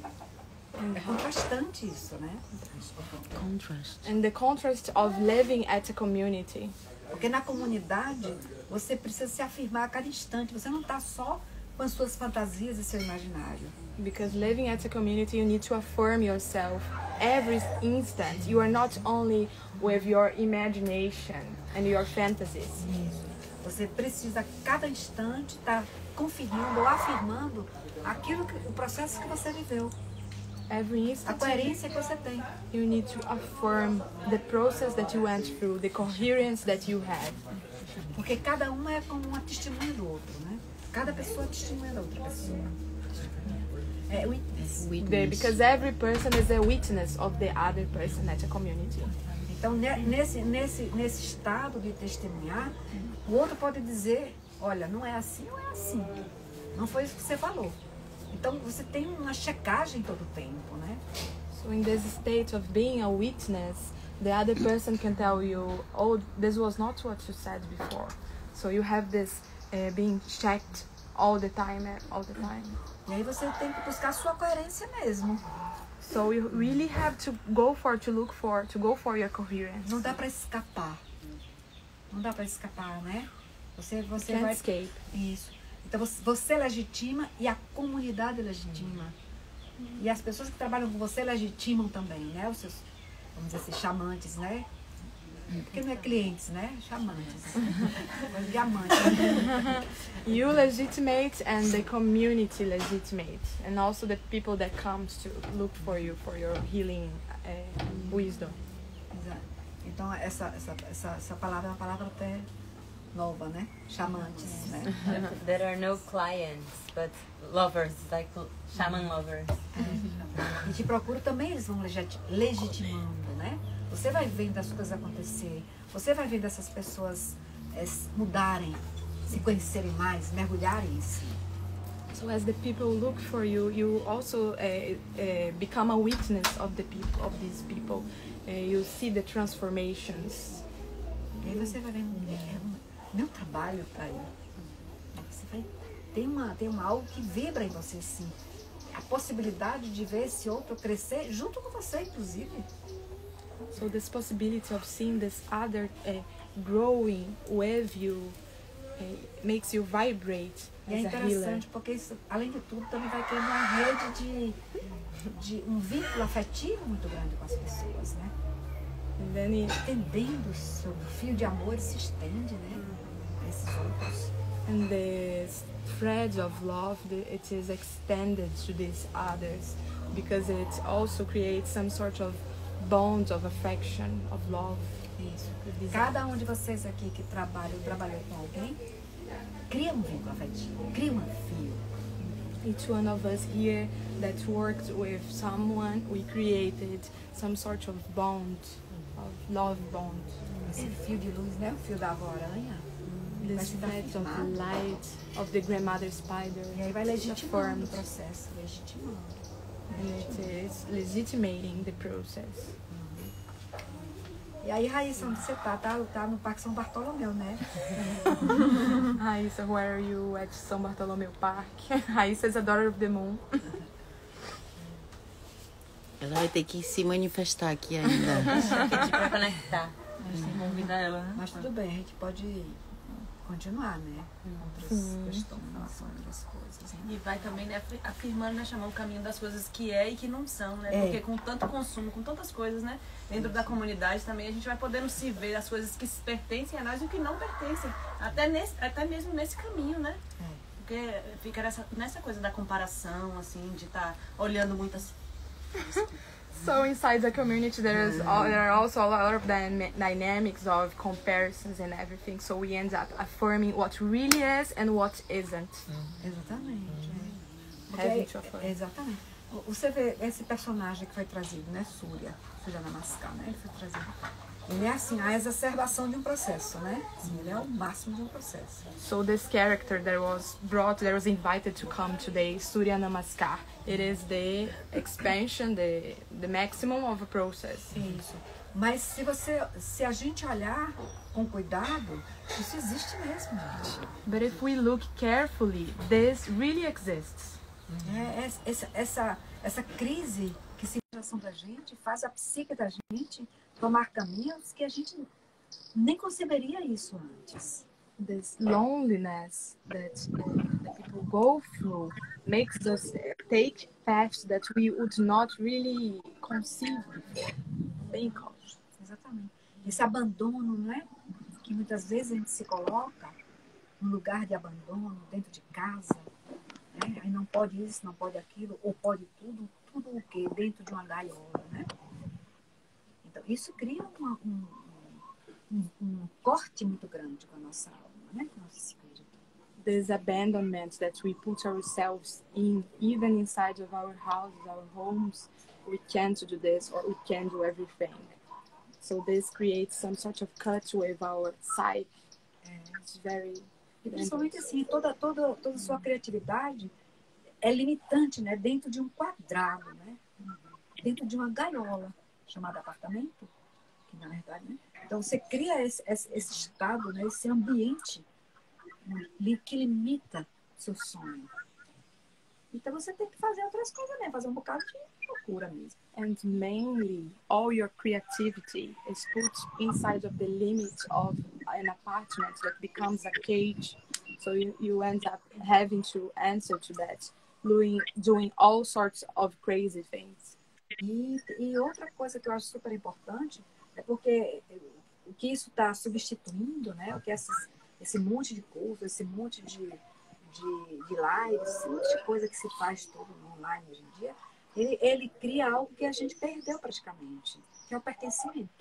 É contrastante isso, né? Contrast. And the contrast of living at a community. Porque na comunidade você precisa se afirmar a cada instante. Você não está só com as suas fantasias e seu imaginário. Because living at a community, you need to affirm yourself every instant. You are not only with your imagination and your fantasies. Isso. Você precisa a cada instante estar confirmando ou afirmando aquilo que, o processo que você viveu, Every a instant, coerência que você tem. you need to affirm the process that you went through, the coherence that you had. Porque cada um é como uma testemunha do outro, né? Cada pessoa é testemunha da outra pessoa. É witness. The, because every person is a witness of the other person at a community. Então, ne- nesse, nesse, nesse estado de testemunhar, o outro pode dizer, olha, não é assim ou é assim. Não foi isso que você falou. Então, você tem uma checagem todo o tempo, né? So in this state of being a witness, the other person can tell you, oh, this was not what you said before. So you have this uh, being checked all the time, eh, all the time. E aí você tem que buscar a sua coerência mesmo. So you really have to go for, to look for, to go for your coherence. Não dá pra escapar. Não dá pra escapar, né? Você, você Can't vai... escape. Isso. Então você, você legitima e a comunidade legitima. E as pessoas que trabalham com você legitimam também, né? Os seus, vamos dizer assim, chamantes, né? Porque não é clientes, né? Chamantes. Diamantes. You legitimate and the community legitimate, and also the people that comes to look for you for your healing uh, wisdom. Exato. Então essa, essa, essa, essa palavra é uma palavra até nova, né? Chamantes, né? There are no clients, but lovers, like shaman lovers. E te procuro também, eles vão legiti- legitimando, né? Você vai vendo as coisas acontecer, você vai vendo essas pessoas é, mudarem, se conhecerem mais, mergulharem em si. So as the people look for you, you also uh, uh, become a witness of the people, of these people. Uh, you see the transformations. E aí você vai vendo, é, meu trabalho tá aí. Você vai ter uma, ter uma algo que vibra em você, sim. A possibilidade de ver esse outro crescer junto com você, inclusive. So this possibility of seeing this other uh, growing with you uh, makes you vibrate E é as a healer. interessante porque isso, além de tudo, também vai criando uma rede de, de um vínculo afetivo muito grande com as pessoas, né? And then it, Estendendo o seu fio de amor se estende, né? A esses outros. and the thread of love, the, it is extended to these others because it also creates some sort of bond of affection, of love. Isso. with these Cada um de vocês aqui que trabalha ou trabalhou com alguém, cria um vínculo afetivo, cria um fio. Each one of us here that worked with someone, we created some sort of bond, of love bond. Esse fio de luz, né? O fio da avó aranha. Vai This se thread of firmando. light of the grandmother spider. E aí vai legitimando formed. o processo, legitimando. And it is legitimating the process. E aí, Raíssa, onde você tá? Tá, tá no Parque São Bartolomeu, né? Raíssa, where are you at São Bartolomeu Park? Raíssa is a daughter of the moon. Ela vai ter que se manifestar aqui ainda. Pra conectar. Convida ela. Mas tudo bem, a gente pode continuar, né? Outras questões, outras coisas. Né? E vai também, né, afirmando, né, chamar o caminho das coisas que é e que não são, né? É. Porque com tanto consumo, com tantas coisas, né? Dentro da comunidade também a gente vai podendo se ver as coisas que pertencem a nós e o que não pertencem. Até, nesse, até mesmo nesse caminho, né? É. Porque fica nessa, nessa coisa da comparação, assim, de estar tá olhando muitas... So inside the community there is all, there are also a lot of dyna- dynamics of comparisons and everything. So we end up affirming what really is and what isn't. Exatamente. É. Having Porque, to affirm. é, exatamente. Você vê esse personagem que foi trazido, né? Surya, Surya Namaskar, né? Ele foi trazido. Ele é assim, a exacerbação de um processo, né? Assim, ele é o máximo de um processo. So this character that was brought, that was invited to come today, Surya Namaskar, it is the expansion, the the maximum of a process. Isso. Mas se você, se a gente olhar com cuidado, isso existe mesmo, gente. But if we look carefully, this really exists. É, é, essa, essa, essa crise que se geração da gente faz a psique da gente tomar caminhos que a gente nem conceberia isso antes. This loneliness that uh, the people go through makes us take paths that we would not really conceive before. Bem cautious. Exatamente. Esse abandono, não é? Que muitas vezes a gente se coloca num lugar de abandono, dentro de casa, né? Aí não pode isso, não pode aquilo, ou pode tudo, tudo o quê? Dentro de uma gaiola, né? Então, isso cria uma, um, um, um corte muito grande com a nossa alma, né? Com o nosso espírito. This abandonment that we put ourselves in, even inside of our houses, our homes, we can't do this or we can't do everything. So this creates some sort of cut with our psyche. It's very... E principalmente assim, toda, toda, toda a sua criatividade é limitante, né? Dentro de um quadrado, né? Dentro de uma gaiola, chamada apartamento, que na verdade, né? Então você cria esse, esse, esse estado, né? Esse ambiente que limita seu sonho. Então você tem que fazer outras coisas, né? Fazer um bocado de loucura mesmo. And mainly, all your creativity is put inside of the limit of an apartment that becomes a cage. So you, you end up having to answer to that, doing, doing all sorts of crazy things. E, e outra coisa que eu acho super importante é porque o que isso está substituindo, né? O que essas, esse monte de cursos, esse monte de, de, de lives, esse monte de coisa que se faz tudo no online hoje em dia, ele, ele cria algo que a gente perdeu praticamente, que é o pertencimento.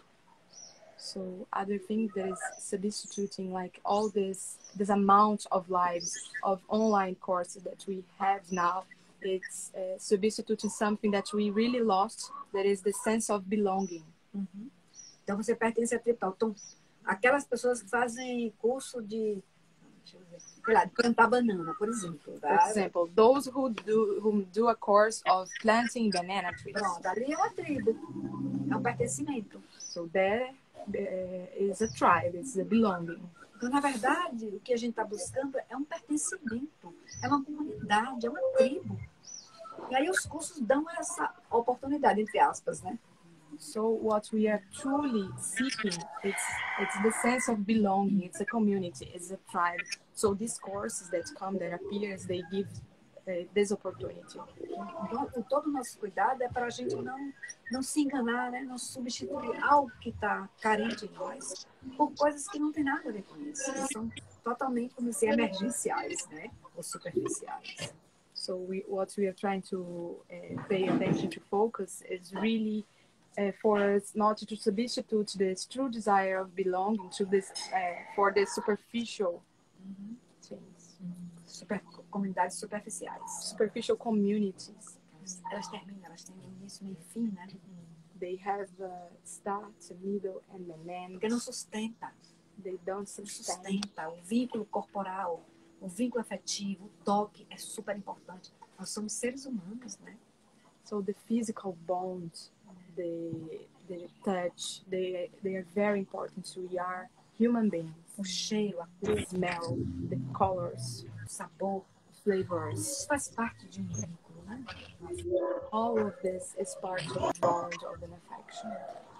So other thing that is substituting like all this this amount of lives of online courses that we have now, it's uh, substituting something that we really lost, that is the sense of belonging. Uhum. Então você pertence a tribo. Então, aquelas pessoas que fazem curso de, deixa eu ver, sei lá, de plantar banana, por exemplo. Tá? For example, those who do who do a course of planting banana trees. Pronto, ali é uma tribo, é um pertencimento. So there uh, is a tribe, it's a belonging. Então, na verdade, o que a gente está buscando é um pertencimento, é uma comunidade, é uma tribo. E aí os cursos dão essa oportunidade, entre aspas, né? So what we are truly seeking, it's it's the sense of belonging. It's a community. It's a tribe. So these courses that come, that appears, they give uh, this opportunity. Então, o todo o nosso cuidado é para a gente não, não se enganar, né? Não substituir algo que está carente em nós por coisas que não tem nada a ver com isso. Que são totalmente, como dizer, emergenciais, né? Ou superficiais. So we, what we are trying to uh, pay attention to focus is really Uh, for us not to substitute this true desire of belonging to this uh, for the superficial Uhum. things, Super, comunidades superficiais. superficial communities. Elas, elas terminam, elas têm início, meio e fim, né? They have a start, a middle, and an end. Porque não sustenta, They don't não sustain. sustenta. O vínculo corporal, o vínculo afetivo, o toque é super importante. Nós somos seres humanos, né? So the physical bond, the the touch, they they are very important. We are human beings. O cheiro, a The cor, smell, the colors, o sabor, flavors. isso faz parte de um vínculo, né? All of this is part of a bond of an affection.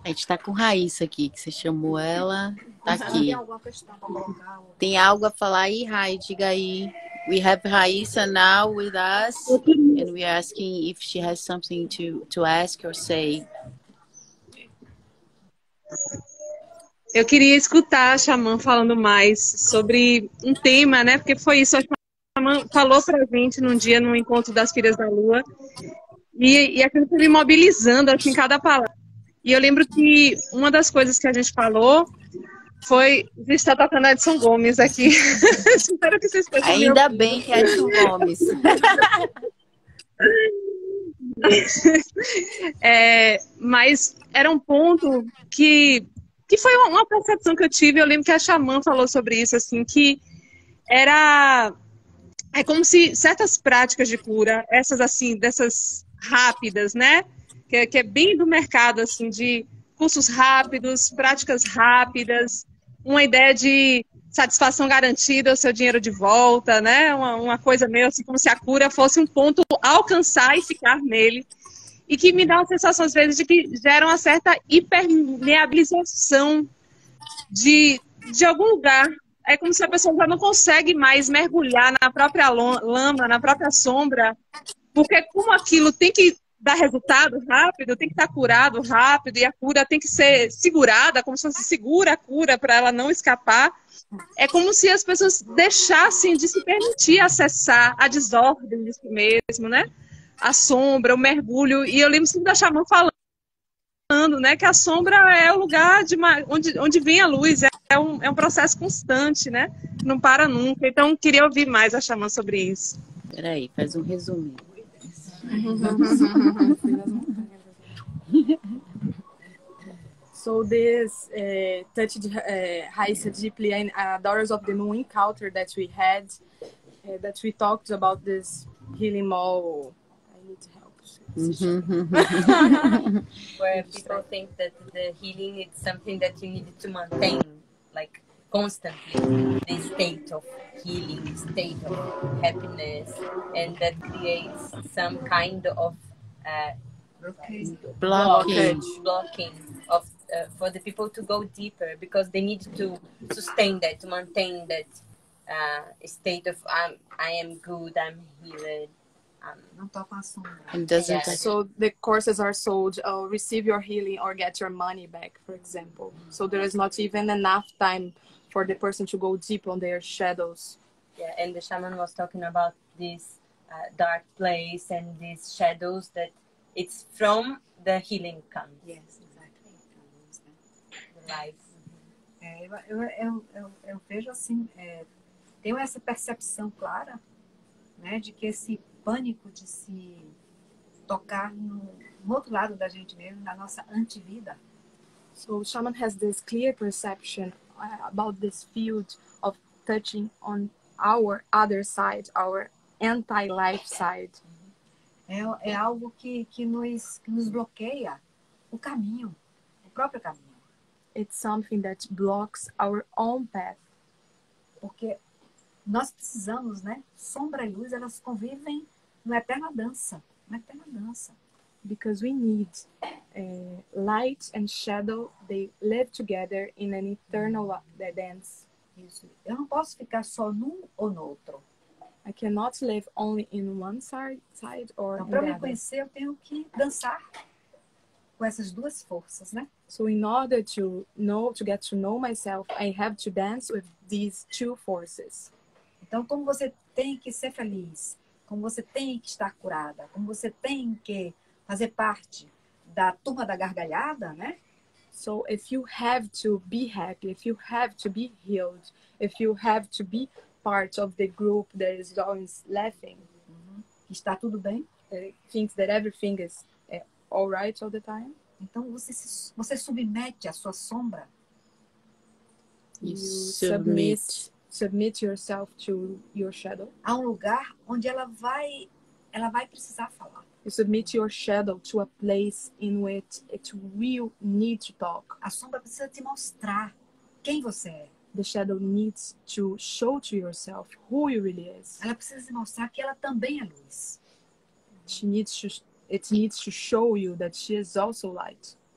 A gente tá com Raíssa aqui, que você chamou ela. Tá aqui. Tem alguma questão para colocar? Tem algo a falar aí, Rai? Diga aí. We have Raíssa now with us. And we are asking if she has something to, to ask or say. Eu queria escutar a Xamã falando mais sobre um tema, né? Porque foi isso, a Xamã falou pra gente num dia, no encontro das Filhas da Lua. E, e aquilo foi me mobilizando, assim, cada palavra. E eu lembro que uma das coisas que a gente falou foi... A gente está tocando a Edson Gomes aqui. Espero que vocês estejam Ainda bem que é Edson Gomes. É, mas era um ponto que, que foi uma percepção que eu tive. Eu lembro que a Xamã falou sobre isso, assim, que era... É como se certas práticas de cura, essas assim, dessas rápidas, né? Que é, que é bem do mercado, assim, de cursos rápidos, práticas rápidas, uma ideia de satisfação garantida, o seu dinheiro de volta, né? Uma, uma coisa meio assim, como se a cura fosse um ponto a alcançar e ficar nele. E que me dá uma sensação, às vezes, de que gera uma certa hipermeabilização de, de algum lugar. É como se a pessoa já não consegue mais mergulhar na própria lama, na própria sombra, porque como aquilo tem que dar resultado rápido, tem que estar curado rápido, e a cura tem que ser segurada, como se fosse segura a cura para ela não escapar. É como se as pessoas deixassem de se permitir acessar a desordem de si mesmo, né? A sombra, o mergulho. E eu lembro sempre da Xamã falando, né, que a sombra é o lugar de uma, onde, onde vem a luz, é, é, um, é um processo constante, né? Não para nunca. Então, queria ouvir mais a Xamã sobre isso. Peraí, faz um resumo. So this uh, touched uh, Raíssa deeply in uh, Daughters of the Moon encounter that we had, uh, that we talked about this healing mall. I need help. Where people think that the healing is something that you need to maintain, like constantly, the state of healing, state of happiness, and that creates some kind of uh, Blocking. blocking of uh, for the people to go deeper, because they need to sustain that, to maintain that uh, state of I'm, I am good, I'm healed. Um, Não toca a sombra. It doesn't Yeah. So the courses are sold, uh, receive your healing or get your money back, for example. So there is not even enough time for the person to go deep on their shadows. yeah, and the shaman was talking about this uh, dark place and these shadows that it's from the healing comes, Yes, exactly. the life. É, eu, eu, eu, eu, eu vejo assim, é, tenho essa percepção clara, né, de que esse pânico de se tocar no, no outro lado da gente mesmo, na nossa antivida. So shaman has this clear perception uh, about this field of touching on our other side, our anti-life side. É, é algo que, que, nos, que nos bloqueia o caminho, o próprio caminho. It's something that blocks our own path. Porque nós precisamos, né? Sombra e luz, elas convivem numa eterna dança. Uma eterna dança. Because we need uh, light and shadow, they live together in an eternal uh, dance. Isso. Eu não posso ficar só num ou no outro. I cannot live only in one side, side or Então, in para the me other. conhecer, eu tenho que dançar com essas duas forças, né? So in order to know, to get to know myself, I have to dance with these two forces. Então, como você tem que ser feliz, como você tem que estar curada, como você tem que fazer parte da turma da gargalhada, né? So if you have to be happy, if you have to be healed, if you have to be part of the group that is always laughing, Está tudo bem. uh, thinks that everything is uh, all right all the time, Então, você, se, você submete a sua sombra You submit submit. submit yourself to your shadow. a um lugar onde ela vai, ela vai precisar falar. You submit your shadow to a place in which it will need to talk. A sombra precisa te mostrar quem você é. The shadow needs to show to yourself who you really is. Ela precisa te mostrar que ela também é luz. She needs to, it needs to show you that she is also light.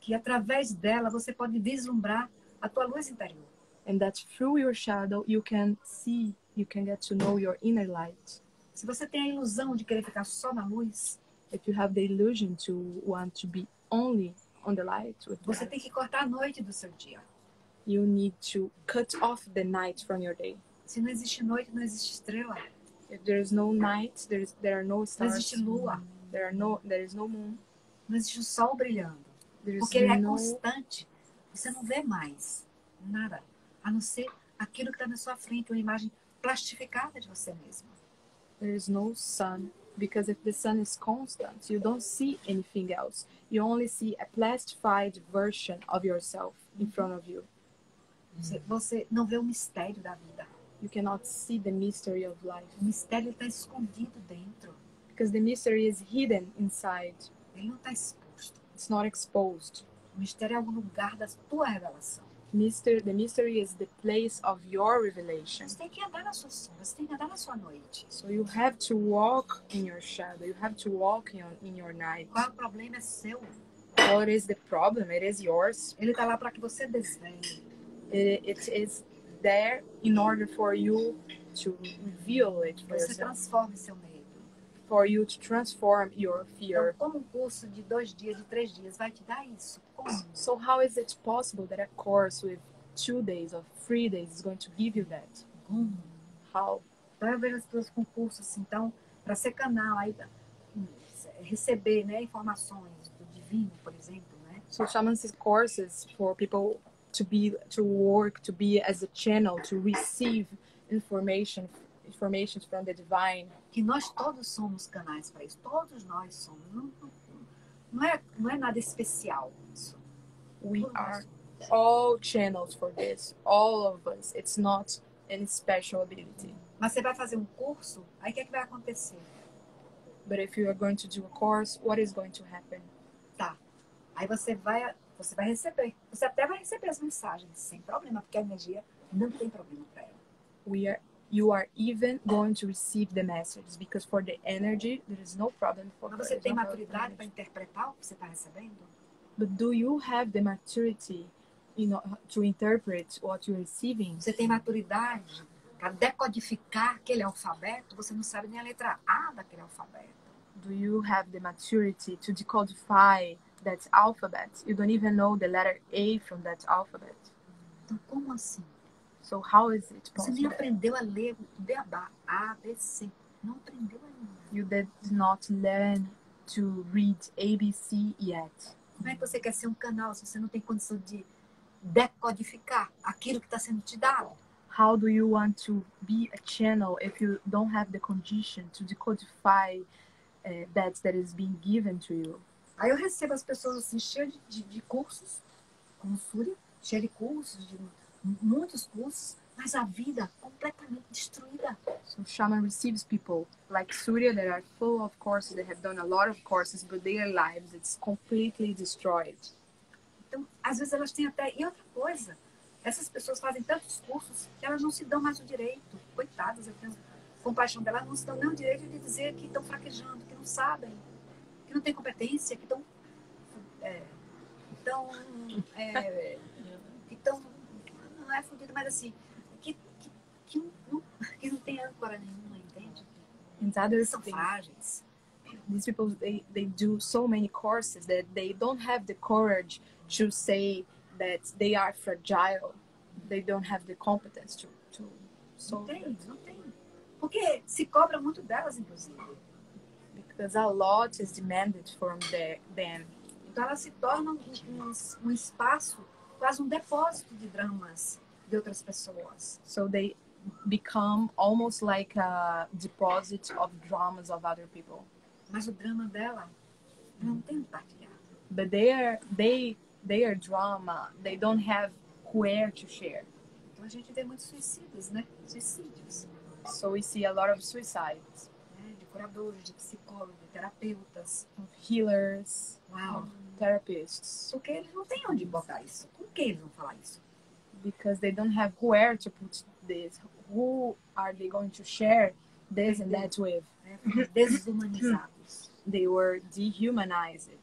que através dela você pode vislumbrar a tua luz interior. And that through your shadow you can see, you can get to know your inner light. Se você tem a ilusão de querer ficar só na luz, If you have the illusion to want to be only on the light, with você light, tem que cortar a noite do seu dia. you need to cut off the night from your day. Se não existe noite, não existe estrela. If there is no night, there is there are no Não stars. existe lua. There are no there is no moon. Não existe o sol brilhando. There is Porque ele é no constante. Você não vê mais nada. A não ser aquilo que está na sua frente, uma imagem plastificada de você mesmo. there is no sun, because if the sun is constant, you don't see anything else. You only see a plastified version of yourself in front of you. Você, você não vê o mistério da vida. You cannot see the mystery of life, O mistério está escondido dentro. because the mystery is hidden inside. Ele não está exposto. It's not exposed. O mistério é o lugar da tua revelação. Mystery, the mystery is the place of your revelation. Você tem que andar na sua sombra, você tem que andar na sua noite. So you have to walk in your shadow. You have to walk in, in your night. Qual é o problema? É seu. What is the problem? It is yours. Ele está lá para que você desvende. It, it is there in order for you to reveal it for Você yourself, transforme seu medo. for you to transform your fear. Então, como um curso de dois dias, de três dias, vai te dar isso? Como? So how is it possible that a course with two days or three days is going to give you that? Como? How? Então, eu vejo as pessoas com cursos, assim, então, para ser canal, aí, hum, receber, né, informações do divino, por exemplo, né? So shamancy courses for people to be to work to be as a channel to receive information information from the divine. Que nós todos somos canais para isso. Todos nós somos. Não, não, não, é, não é nada especial isso. We Todos are nós. all channels for this. All of us. It's not any special ability. Mas você vai fazer um curso, aí o que é que vai acontecer? But if you are going to do a course, what is going to happen? Tá. Aí você vai, você vai receber. Você até vai receber as mensagens sem problema, porque a energia não tem problema para ela. We are you are even going to receive the messages, because for the energy there is no problem for Mas her. você There's tem no maturidade para problem. interpretar o que você está recebendo? But do you have the maturity, you know, to interpret what you're receiving? Você tem maturidade para decodificar aquele alfabeto? Você não sabe nem a letra A daquele alfabeto. Do you have the maturity to decodify that alphabet? You don't even know the letter A from that alphabet. Então, como assim? So how is it Você nem possible? aprendeu a ler o beabá, A, B, C. Não aprendeu ainda. You did not learn to read A B C yet. Como é que você quer ser um canal se você não tem condição de decodificar aquilo que está sendo te dado? How do you want to be a channel if you don't have the condition to decodify uh, that that is being given to you? Aí eu recebo as pessoas assim, cheias de, de, de cursos, como Súria, cheia de cursos, de muitos cursos, mas a vida completamente destruída. So shaman receives people like Surya that are full of courses. They have done a lot of courses, but their lives it's completely destroyed. Então, às vezes elas têm até... E outra coisa, essas pessoas fazem tantos cursos que elas não se dão mais o direito. Coitadas, eu tenho compaixão delas, não se dão nem o direito de dizer que estão fraquejando, que não sabem, que não têm competência, que estão... É, estão... É, que estão... Não é fudido, mas assim, que, que, que, não, que não tem âncora nenhuma, entende? And other São things, frágeis. these people they, they do so many courses that they don't have the courage to say that they are fragile. They don't have the competence to to Não solve tem, it. não tem. Porque se cobra muito delas, inclusive. Because a lot is demanded from the, them. Então elas se tornam um, um, um espaço, quase um depósito de dramas de outras pessoas. So they become almost like a deposit of dramas of other people. Mas o drama dela não tem partilhado. But they are they their drama, they don't have where to share. Então a gente vê muitos suicídios, né? Suicídios. So we see a lot of suicides, Né? De curadores, de psicólogos, de terapeutas. of healers, Uau! of therapists, Porque eles não têm onde botar isso. Com quem eles vão falar isso? because they don't have where to put this. Who are they going to share this and that with? Né? Foram desumanizados. They were dehumanized.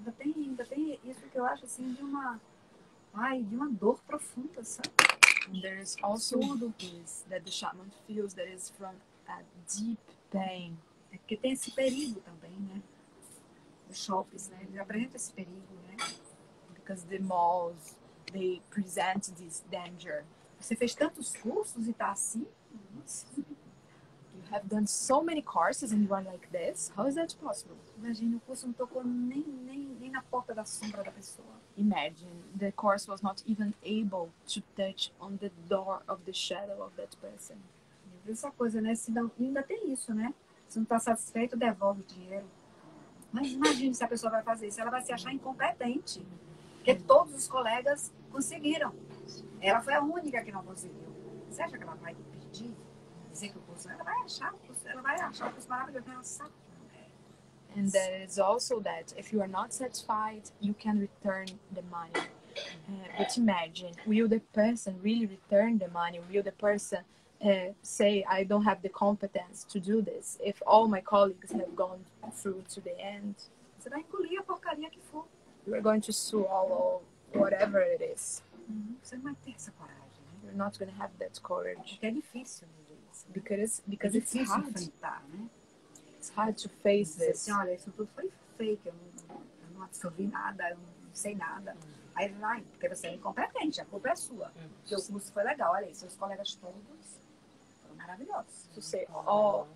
Ainda tem, ainda tem isso que eu acho assim de uma, ai, de uma dor profunda, sabe? And there is also this that the shaman feels that is from a deep pain. É porque tem esse perigo também, né? Os shoppings, né? Eles apresentam esse perigo, né? Because the malls, they present this danger. Você fez tantos cursos e tá assim? Nossa. You have done so many courses and you are like this? How is that possible? Imagina, o curso não tocou nem, nem, nem na porta da sombra da pessoa. Imagine, the course was not even able to touch on the door of the shadow of that person. Essa coisa, né? Se não, ainda tem isso, né? Se não tá satisfeito, devolve o dinheiro. Mas imagine se a pessoa vai fazer isso. Ela vai se achar incompetente. Porque todos os colegas conseguiram. Ela foi a única que não conseguiu. Você acha que ela vai pedir? Dizer que o curso... Ela vai achar o curso, ela vai achar o curso maravilhoso. Ela sabe. And there is also that if you are not satisfied, you can return the money. Uh, but imagine, will the person really return the money? Will the person uh, say, I don't have the competence to do this? If all my colleagues have gone through to the end, Você vai engolir a porcaria que for. you are going to swallow whatever it is. Uhum. Você não vai ter essa coragem, né? You're not going to have that courage. Porque é difícil, né, isso, né? Because, É because it's difícil hard. enfrentar, né? It's hard to face Dizer this. assim, olha, isso tudo foi fake, eu não, eu não absorvi nada, eu não sei nada. Aí vai, porque você é incompetente, a culpa é sua. Porque o curso foi legal, olha aí, seus colegas todos foram maravilhosos. To say, oh,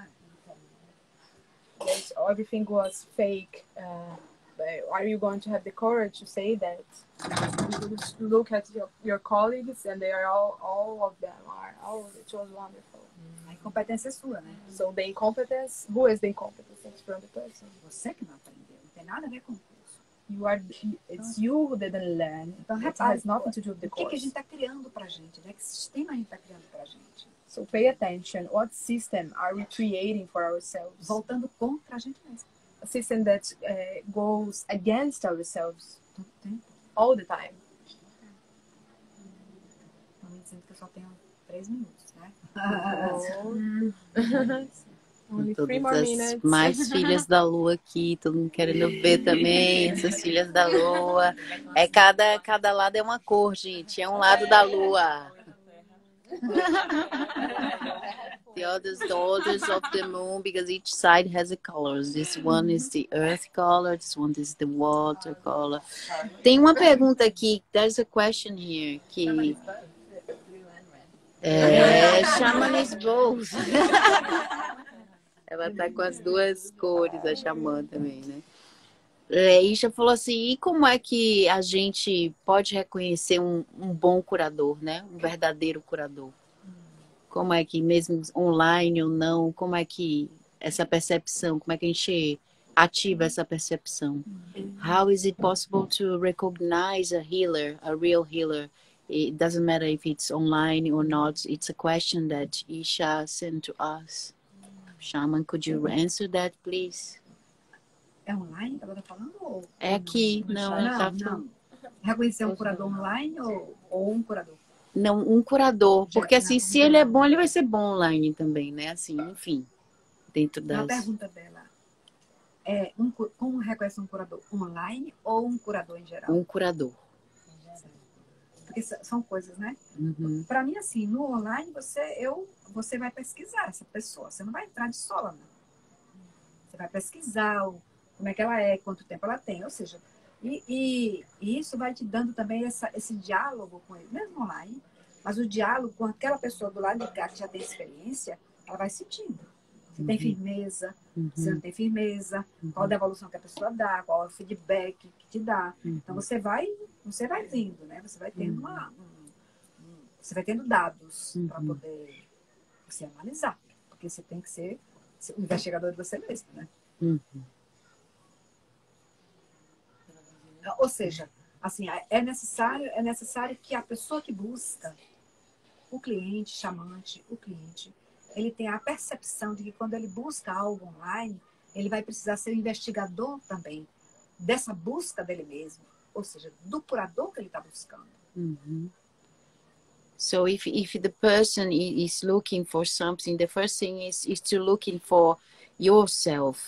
that everything was fake. Uh, but are you going to have the courage to say that? You look at your, your colleagues and they are all, all of them are, oh, it was wonderful. A incompetência é sua, né? So the incompetence, who is the incompetence? It's from the person. Você que não aprendeu, não tem nada a ver com o curso. You are, it's you who didn't learn. Então, It repare, has nothing to do with the o que, que a course. gente está criando pra gente, né? Que sistema a gente está criando pra gente? So pay attention. What system are we creating for ourselves? Voltando contra a gente mesmo. A system that uh, goes against ourselves Todo tempo. all the time. Estão me dizendo que eu só tenho três minutos, né? Only three Todas more as minutes. mais filhas da lua aqui, todo mundo querendo ver também, essas filhas da lua. É cada, cada lado é uma cor, gente. É um lado da lua. The others, the others of the moon, because each side has a color. This one is the earth color, this one is the water color. Tem uma pergunta aqui, there's a question here, que é Shamanese Bows. Ela tá com as duas cores, a xamã também, né? É, Isha falou assim, e como é que a gente pode reconhecer um, um bom curador, né? Um verdadeiro curador? Como é que, mesmo online ou não, como é que essa percepção, como é que a gente ativa essa percepção? How is it possible to recognize a healer, a real healer? It doesn't matter if it's online or not. It's a question that Isha sent to us. Shaman, could you answer that, please? É online que ela tá falando? Ou... É aqui, não, ela Não, tá não. falando. Reconhecer um curador online ou, ou um curador? Não, um curador, porque assim, se ele é bom, ele vai ser bom online também, né? Assim, enfim, dentro Então, a das... pergunta dela é um, cu- como reconhece um curador online ou um curador em geral? Um curador. Porque s- são coisas, né? Uhum. Para mim, assim, no online, você, eu, você vai pesquisar essa pessoa. Você não vai entrar de sola, não. Você vai pesquisar o, como é que ela é, quanto tempo ela tem. Ou seja, e, e, e isso vai te dando também essa, esse diálogo com ele, mesmo online. Mas o diálogo com aquela pessoa do lado de cá que já tem experiência, ela vai sentindo. Se tem firmeza, se não tem firmeza, qual a devolução que a pessoa dá, qual é o feedback que te dá. Então você vai, você vai vindo, né? Você vai tendo uma, um- um- você vai tendo dados para poder você analisar, porque você tem que ser o investigador de você mesmo, né? Uhum. Ou seja, assim, é necessário, é necessário que a pessoa que busca o cliente, chamante, o cliente, ele tenha a percepção de que quando ele busca algo online, ele vai precisar ser o investigador também dessa busca dele mesmo, ou seja, do curador que ele está buscando. Mhm. So if if the person i- is looking for something, the first thing is is to looking for yourself.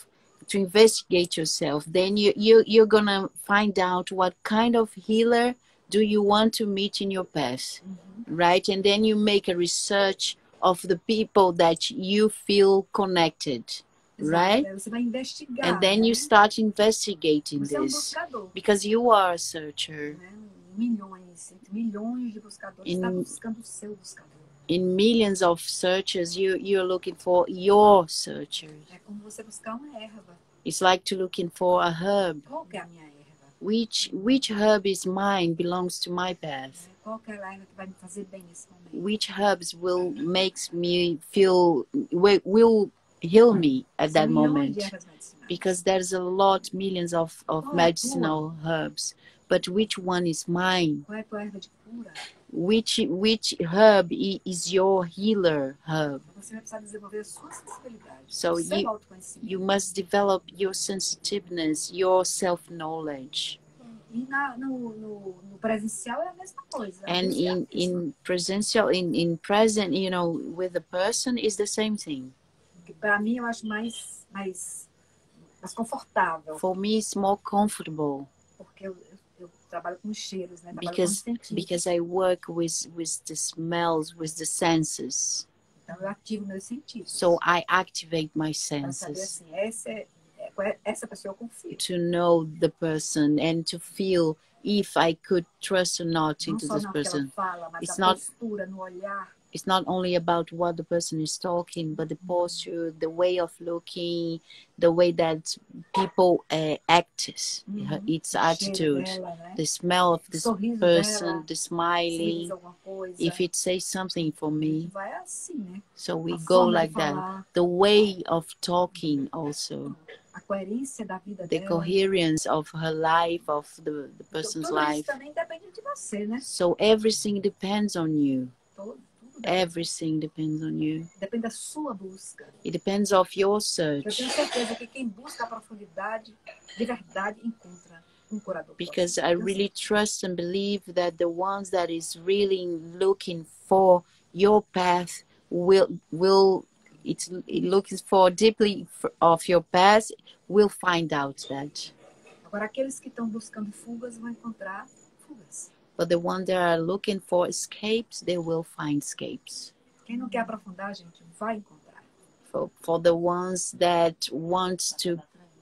to investigate yourself. Then you, you, you're gonna find out what kind of healer do you want to meet in your path, mm-hmm. right? And then you make a research of the people that you feel connected, Exato. Right? Você vai investigar, and then né? you start investigating Você this, é um buscador, because you are a searcher. Né? Milhões, milhões de buscadores in, estão buscando o seu buscador. In millions of searchers, you, you're looking for your searchers. É como você buscar uma erva. It's like to looking for a herb. Qual que é a minha erva? Which, which herb is mine, belongs to my path? Qual que é a erva que vai me fazer bem nesse momento? Which herbs will makes me feel, will, will heal me at that moment? Because there's a lot, millions of, of Qual medicinal herbs. But which one is mine? Qual é a tua erva de cura? Which, which herb is your healer herb? Você vai precisar desenvolver a sua sensibilidade. So o seu you, autoconhecimento. you must develop your sensitiveness, your self-knowledge. E na, no, no, no presencial é a mesma coisa. And in, in presential, in, in present, you know, with the person is the same thing. Para mim, eu acho mais, mais, mais confortável. For me, it's more comfortable. Porque eu, eu trabalho com cheiros, né? Trabalho Because, com sentidos. because I work with, with the smells, with the senses. Então, eu ativo meus sentidos. So I activate my Para saber senses. assim, essa, é, é, essa pessoa eu confio. To know the person and to feel if I could trust or not Não into só this no que ela person. fala, mas It's a not- postura, no olhar. It's not only about what the person is talking, but the posture, the way of looking, the way that people uh, act, Uhum. its o cheiro attitude, dela, né? the smell of this sorriso person, dela, the Se smiling, diz alguma coisa. if it says something for a gente me. vai assim, né? So we A go forma de like that. falar, The way of talking also, a coerência da vida the dela. coherence of her life, of the, the person's Tudo isso life. também depende de você, né? So everything depends on you. Todo, tudo depende. Everything depends on you. Depende da sua busca. It depends of your Eu search. tenho certeza que quem busca a profundidade, de verdade, encontra um curador. Because próximo. I really trust and believe that the ones that is really looking for your path will will it's looking for deeply f- of your path will find out that. Agora, aqueles que estão buscando fugas vão encontrar fugas. But the ones that are looking for escapes, they will find escapes. Quem não quer aprofundar, gente, vai encontrar. For for the ones that want to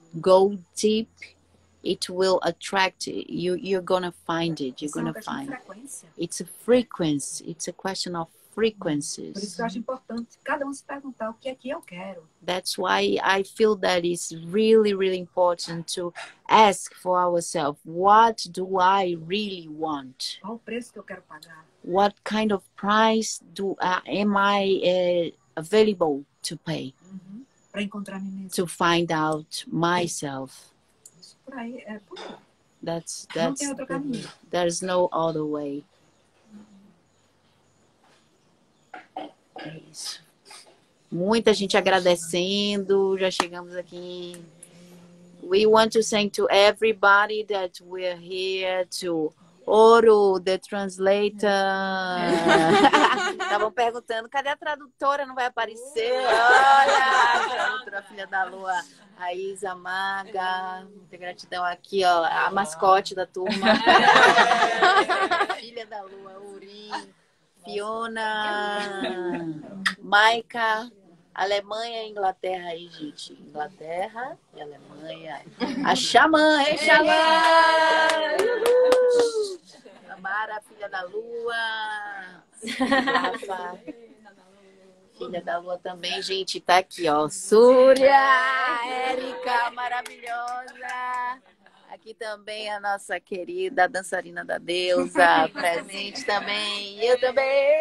go deep, it will attract you. You're gonna find it. You're Isso é uma gonna questão de find. frequência. It's a frequency. It's a question of Por isso frequencies. que eu acho importante cada um se perguntar o que é que eu quero. That's why I feel that it's really, really important to ask for ourselves, what do I really want? Qual o preço que eu quero pagar? What kind of price do uh, am I uh, available to pay Uhum. Para encontrar mim mesmo. to find out myself? Isso por aí, é por aí. That's Não that's tem outro caminho. there's no other way. É isso. Muita gente agradecendo. Já chegamos aqui. We want to thank to everybody that we're here to Oro, the translator. Estavam perguntando, cadê a tradutora? Não vai aparecer? Olha, a tradutora, filha da lua, a Isa Maga. Muita gratidão aqui, ó, a mascote da turma. Filha da lua, Urim, Fiona, Maica. Alemanha e Inglaterra aí, gente. Inglaterra e Alemanha. A Xamã, é Xamã! A Mara, filha da lua. Rafa, filha da lua também, gente. Tá aqui, ó. Súria, Érica, maravilhosa. Aqui também a nossa querida dançarina da deusa, presente também. Eu também.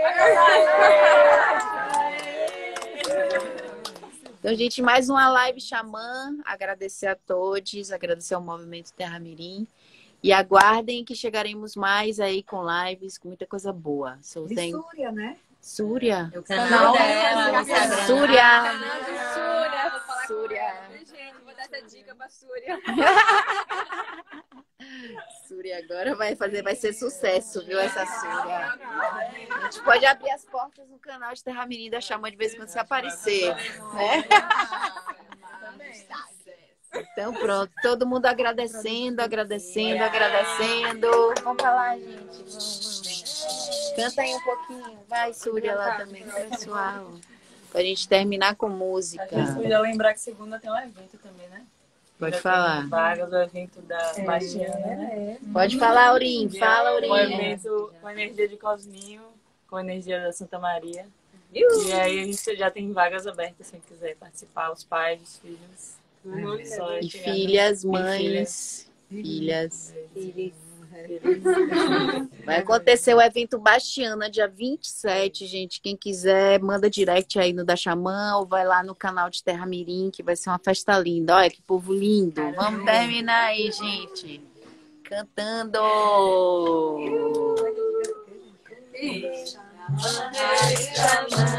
Então, gente, mais uma live xamã. Agradecer a todos, agradecer ao Movimento Terra Mirim. E aguardem que chegaremos mais aí com lives, com muita coisa boa. So, E tem... Súria, né? Súria. O canal dela, o Instagram. Súria. Súria, vou falar Súria. com ela. Gente, vou dar essa dica pra Súria. Súria agora vai fazer, vai ser sucesso, viu? Essa Súria. A gente pode abrir as portas no canal de Terra Mirim da Xamã de vez em quando se aparecer, né? Então pronto, todo mundo agradecendo, agradecendo, agradecendo. Vamos pra lá, gente. Vamos. Canta aí um pouquinho. Vai, Súria, lá também, pessoal. Pra gente terminar com música. A gente podia lembrar que segunda tem um evento também, né? Pode Já falar. tem vagas do evento da Bastiana. É. Pode falar, Aurim. Fala, Um Aurim. evento com energia de Cosminho, com energia da Santa Maria. E aí a gente já tem vagas abertas, quem quiser participar, os pais, os filhos. Só E chegar. filhas, mães, filhas. Vai acontecer o evento Bastiana, dia vinte e sete, gente. Quem quiser, manda direct aí no da Xamã ou vai lá no canal de Terra Mirim, que vai ser uma festa linda. Olha que povo lindo. Vamos terminar aí, gente. Cantando. Xamã,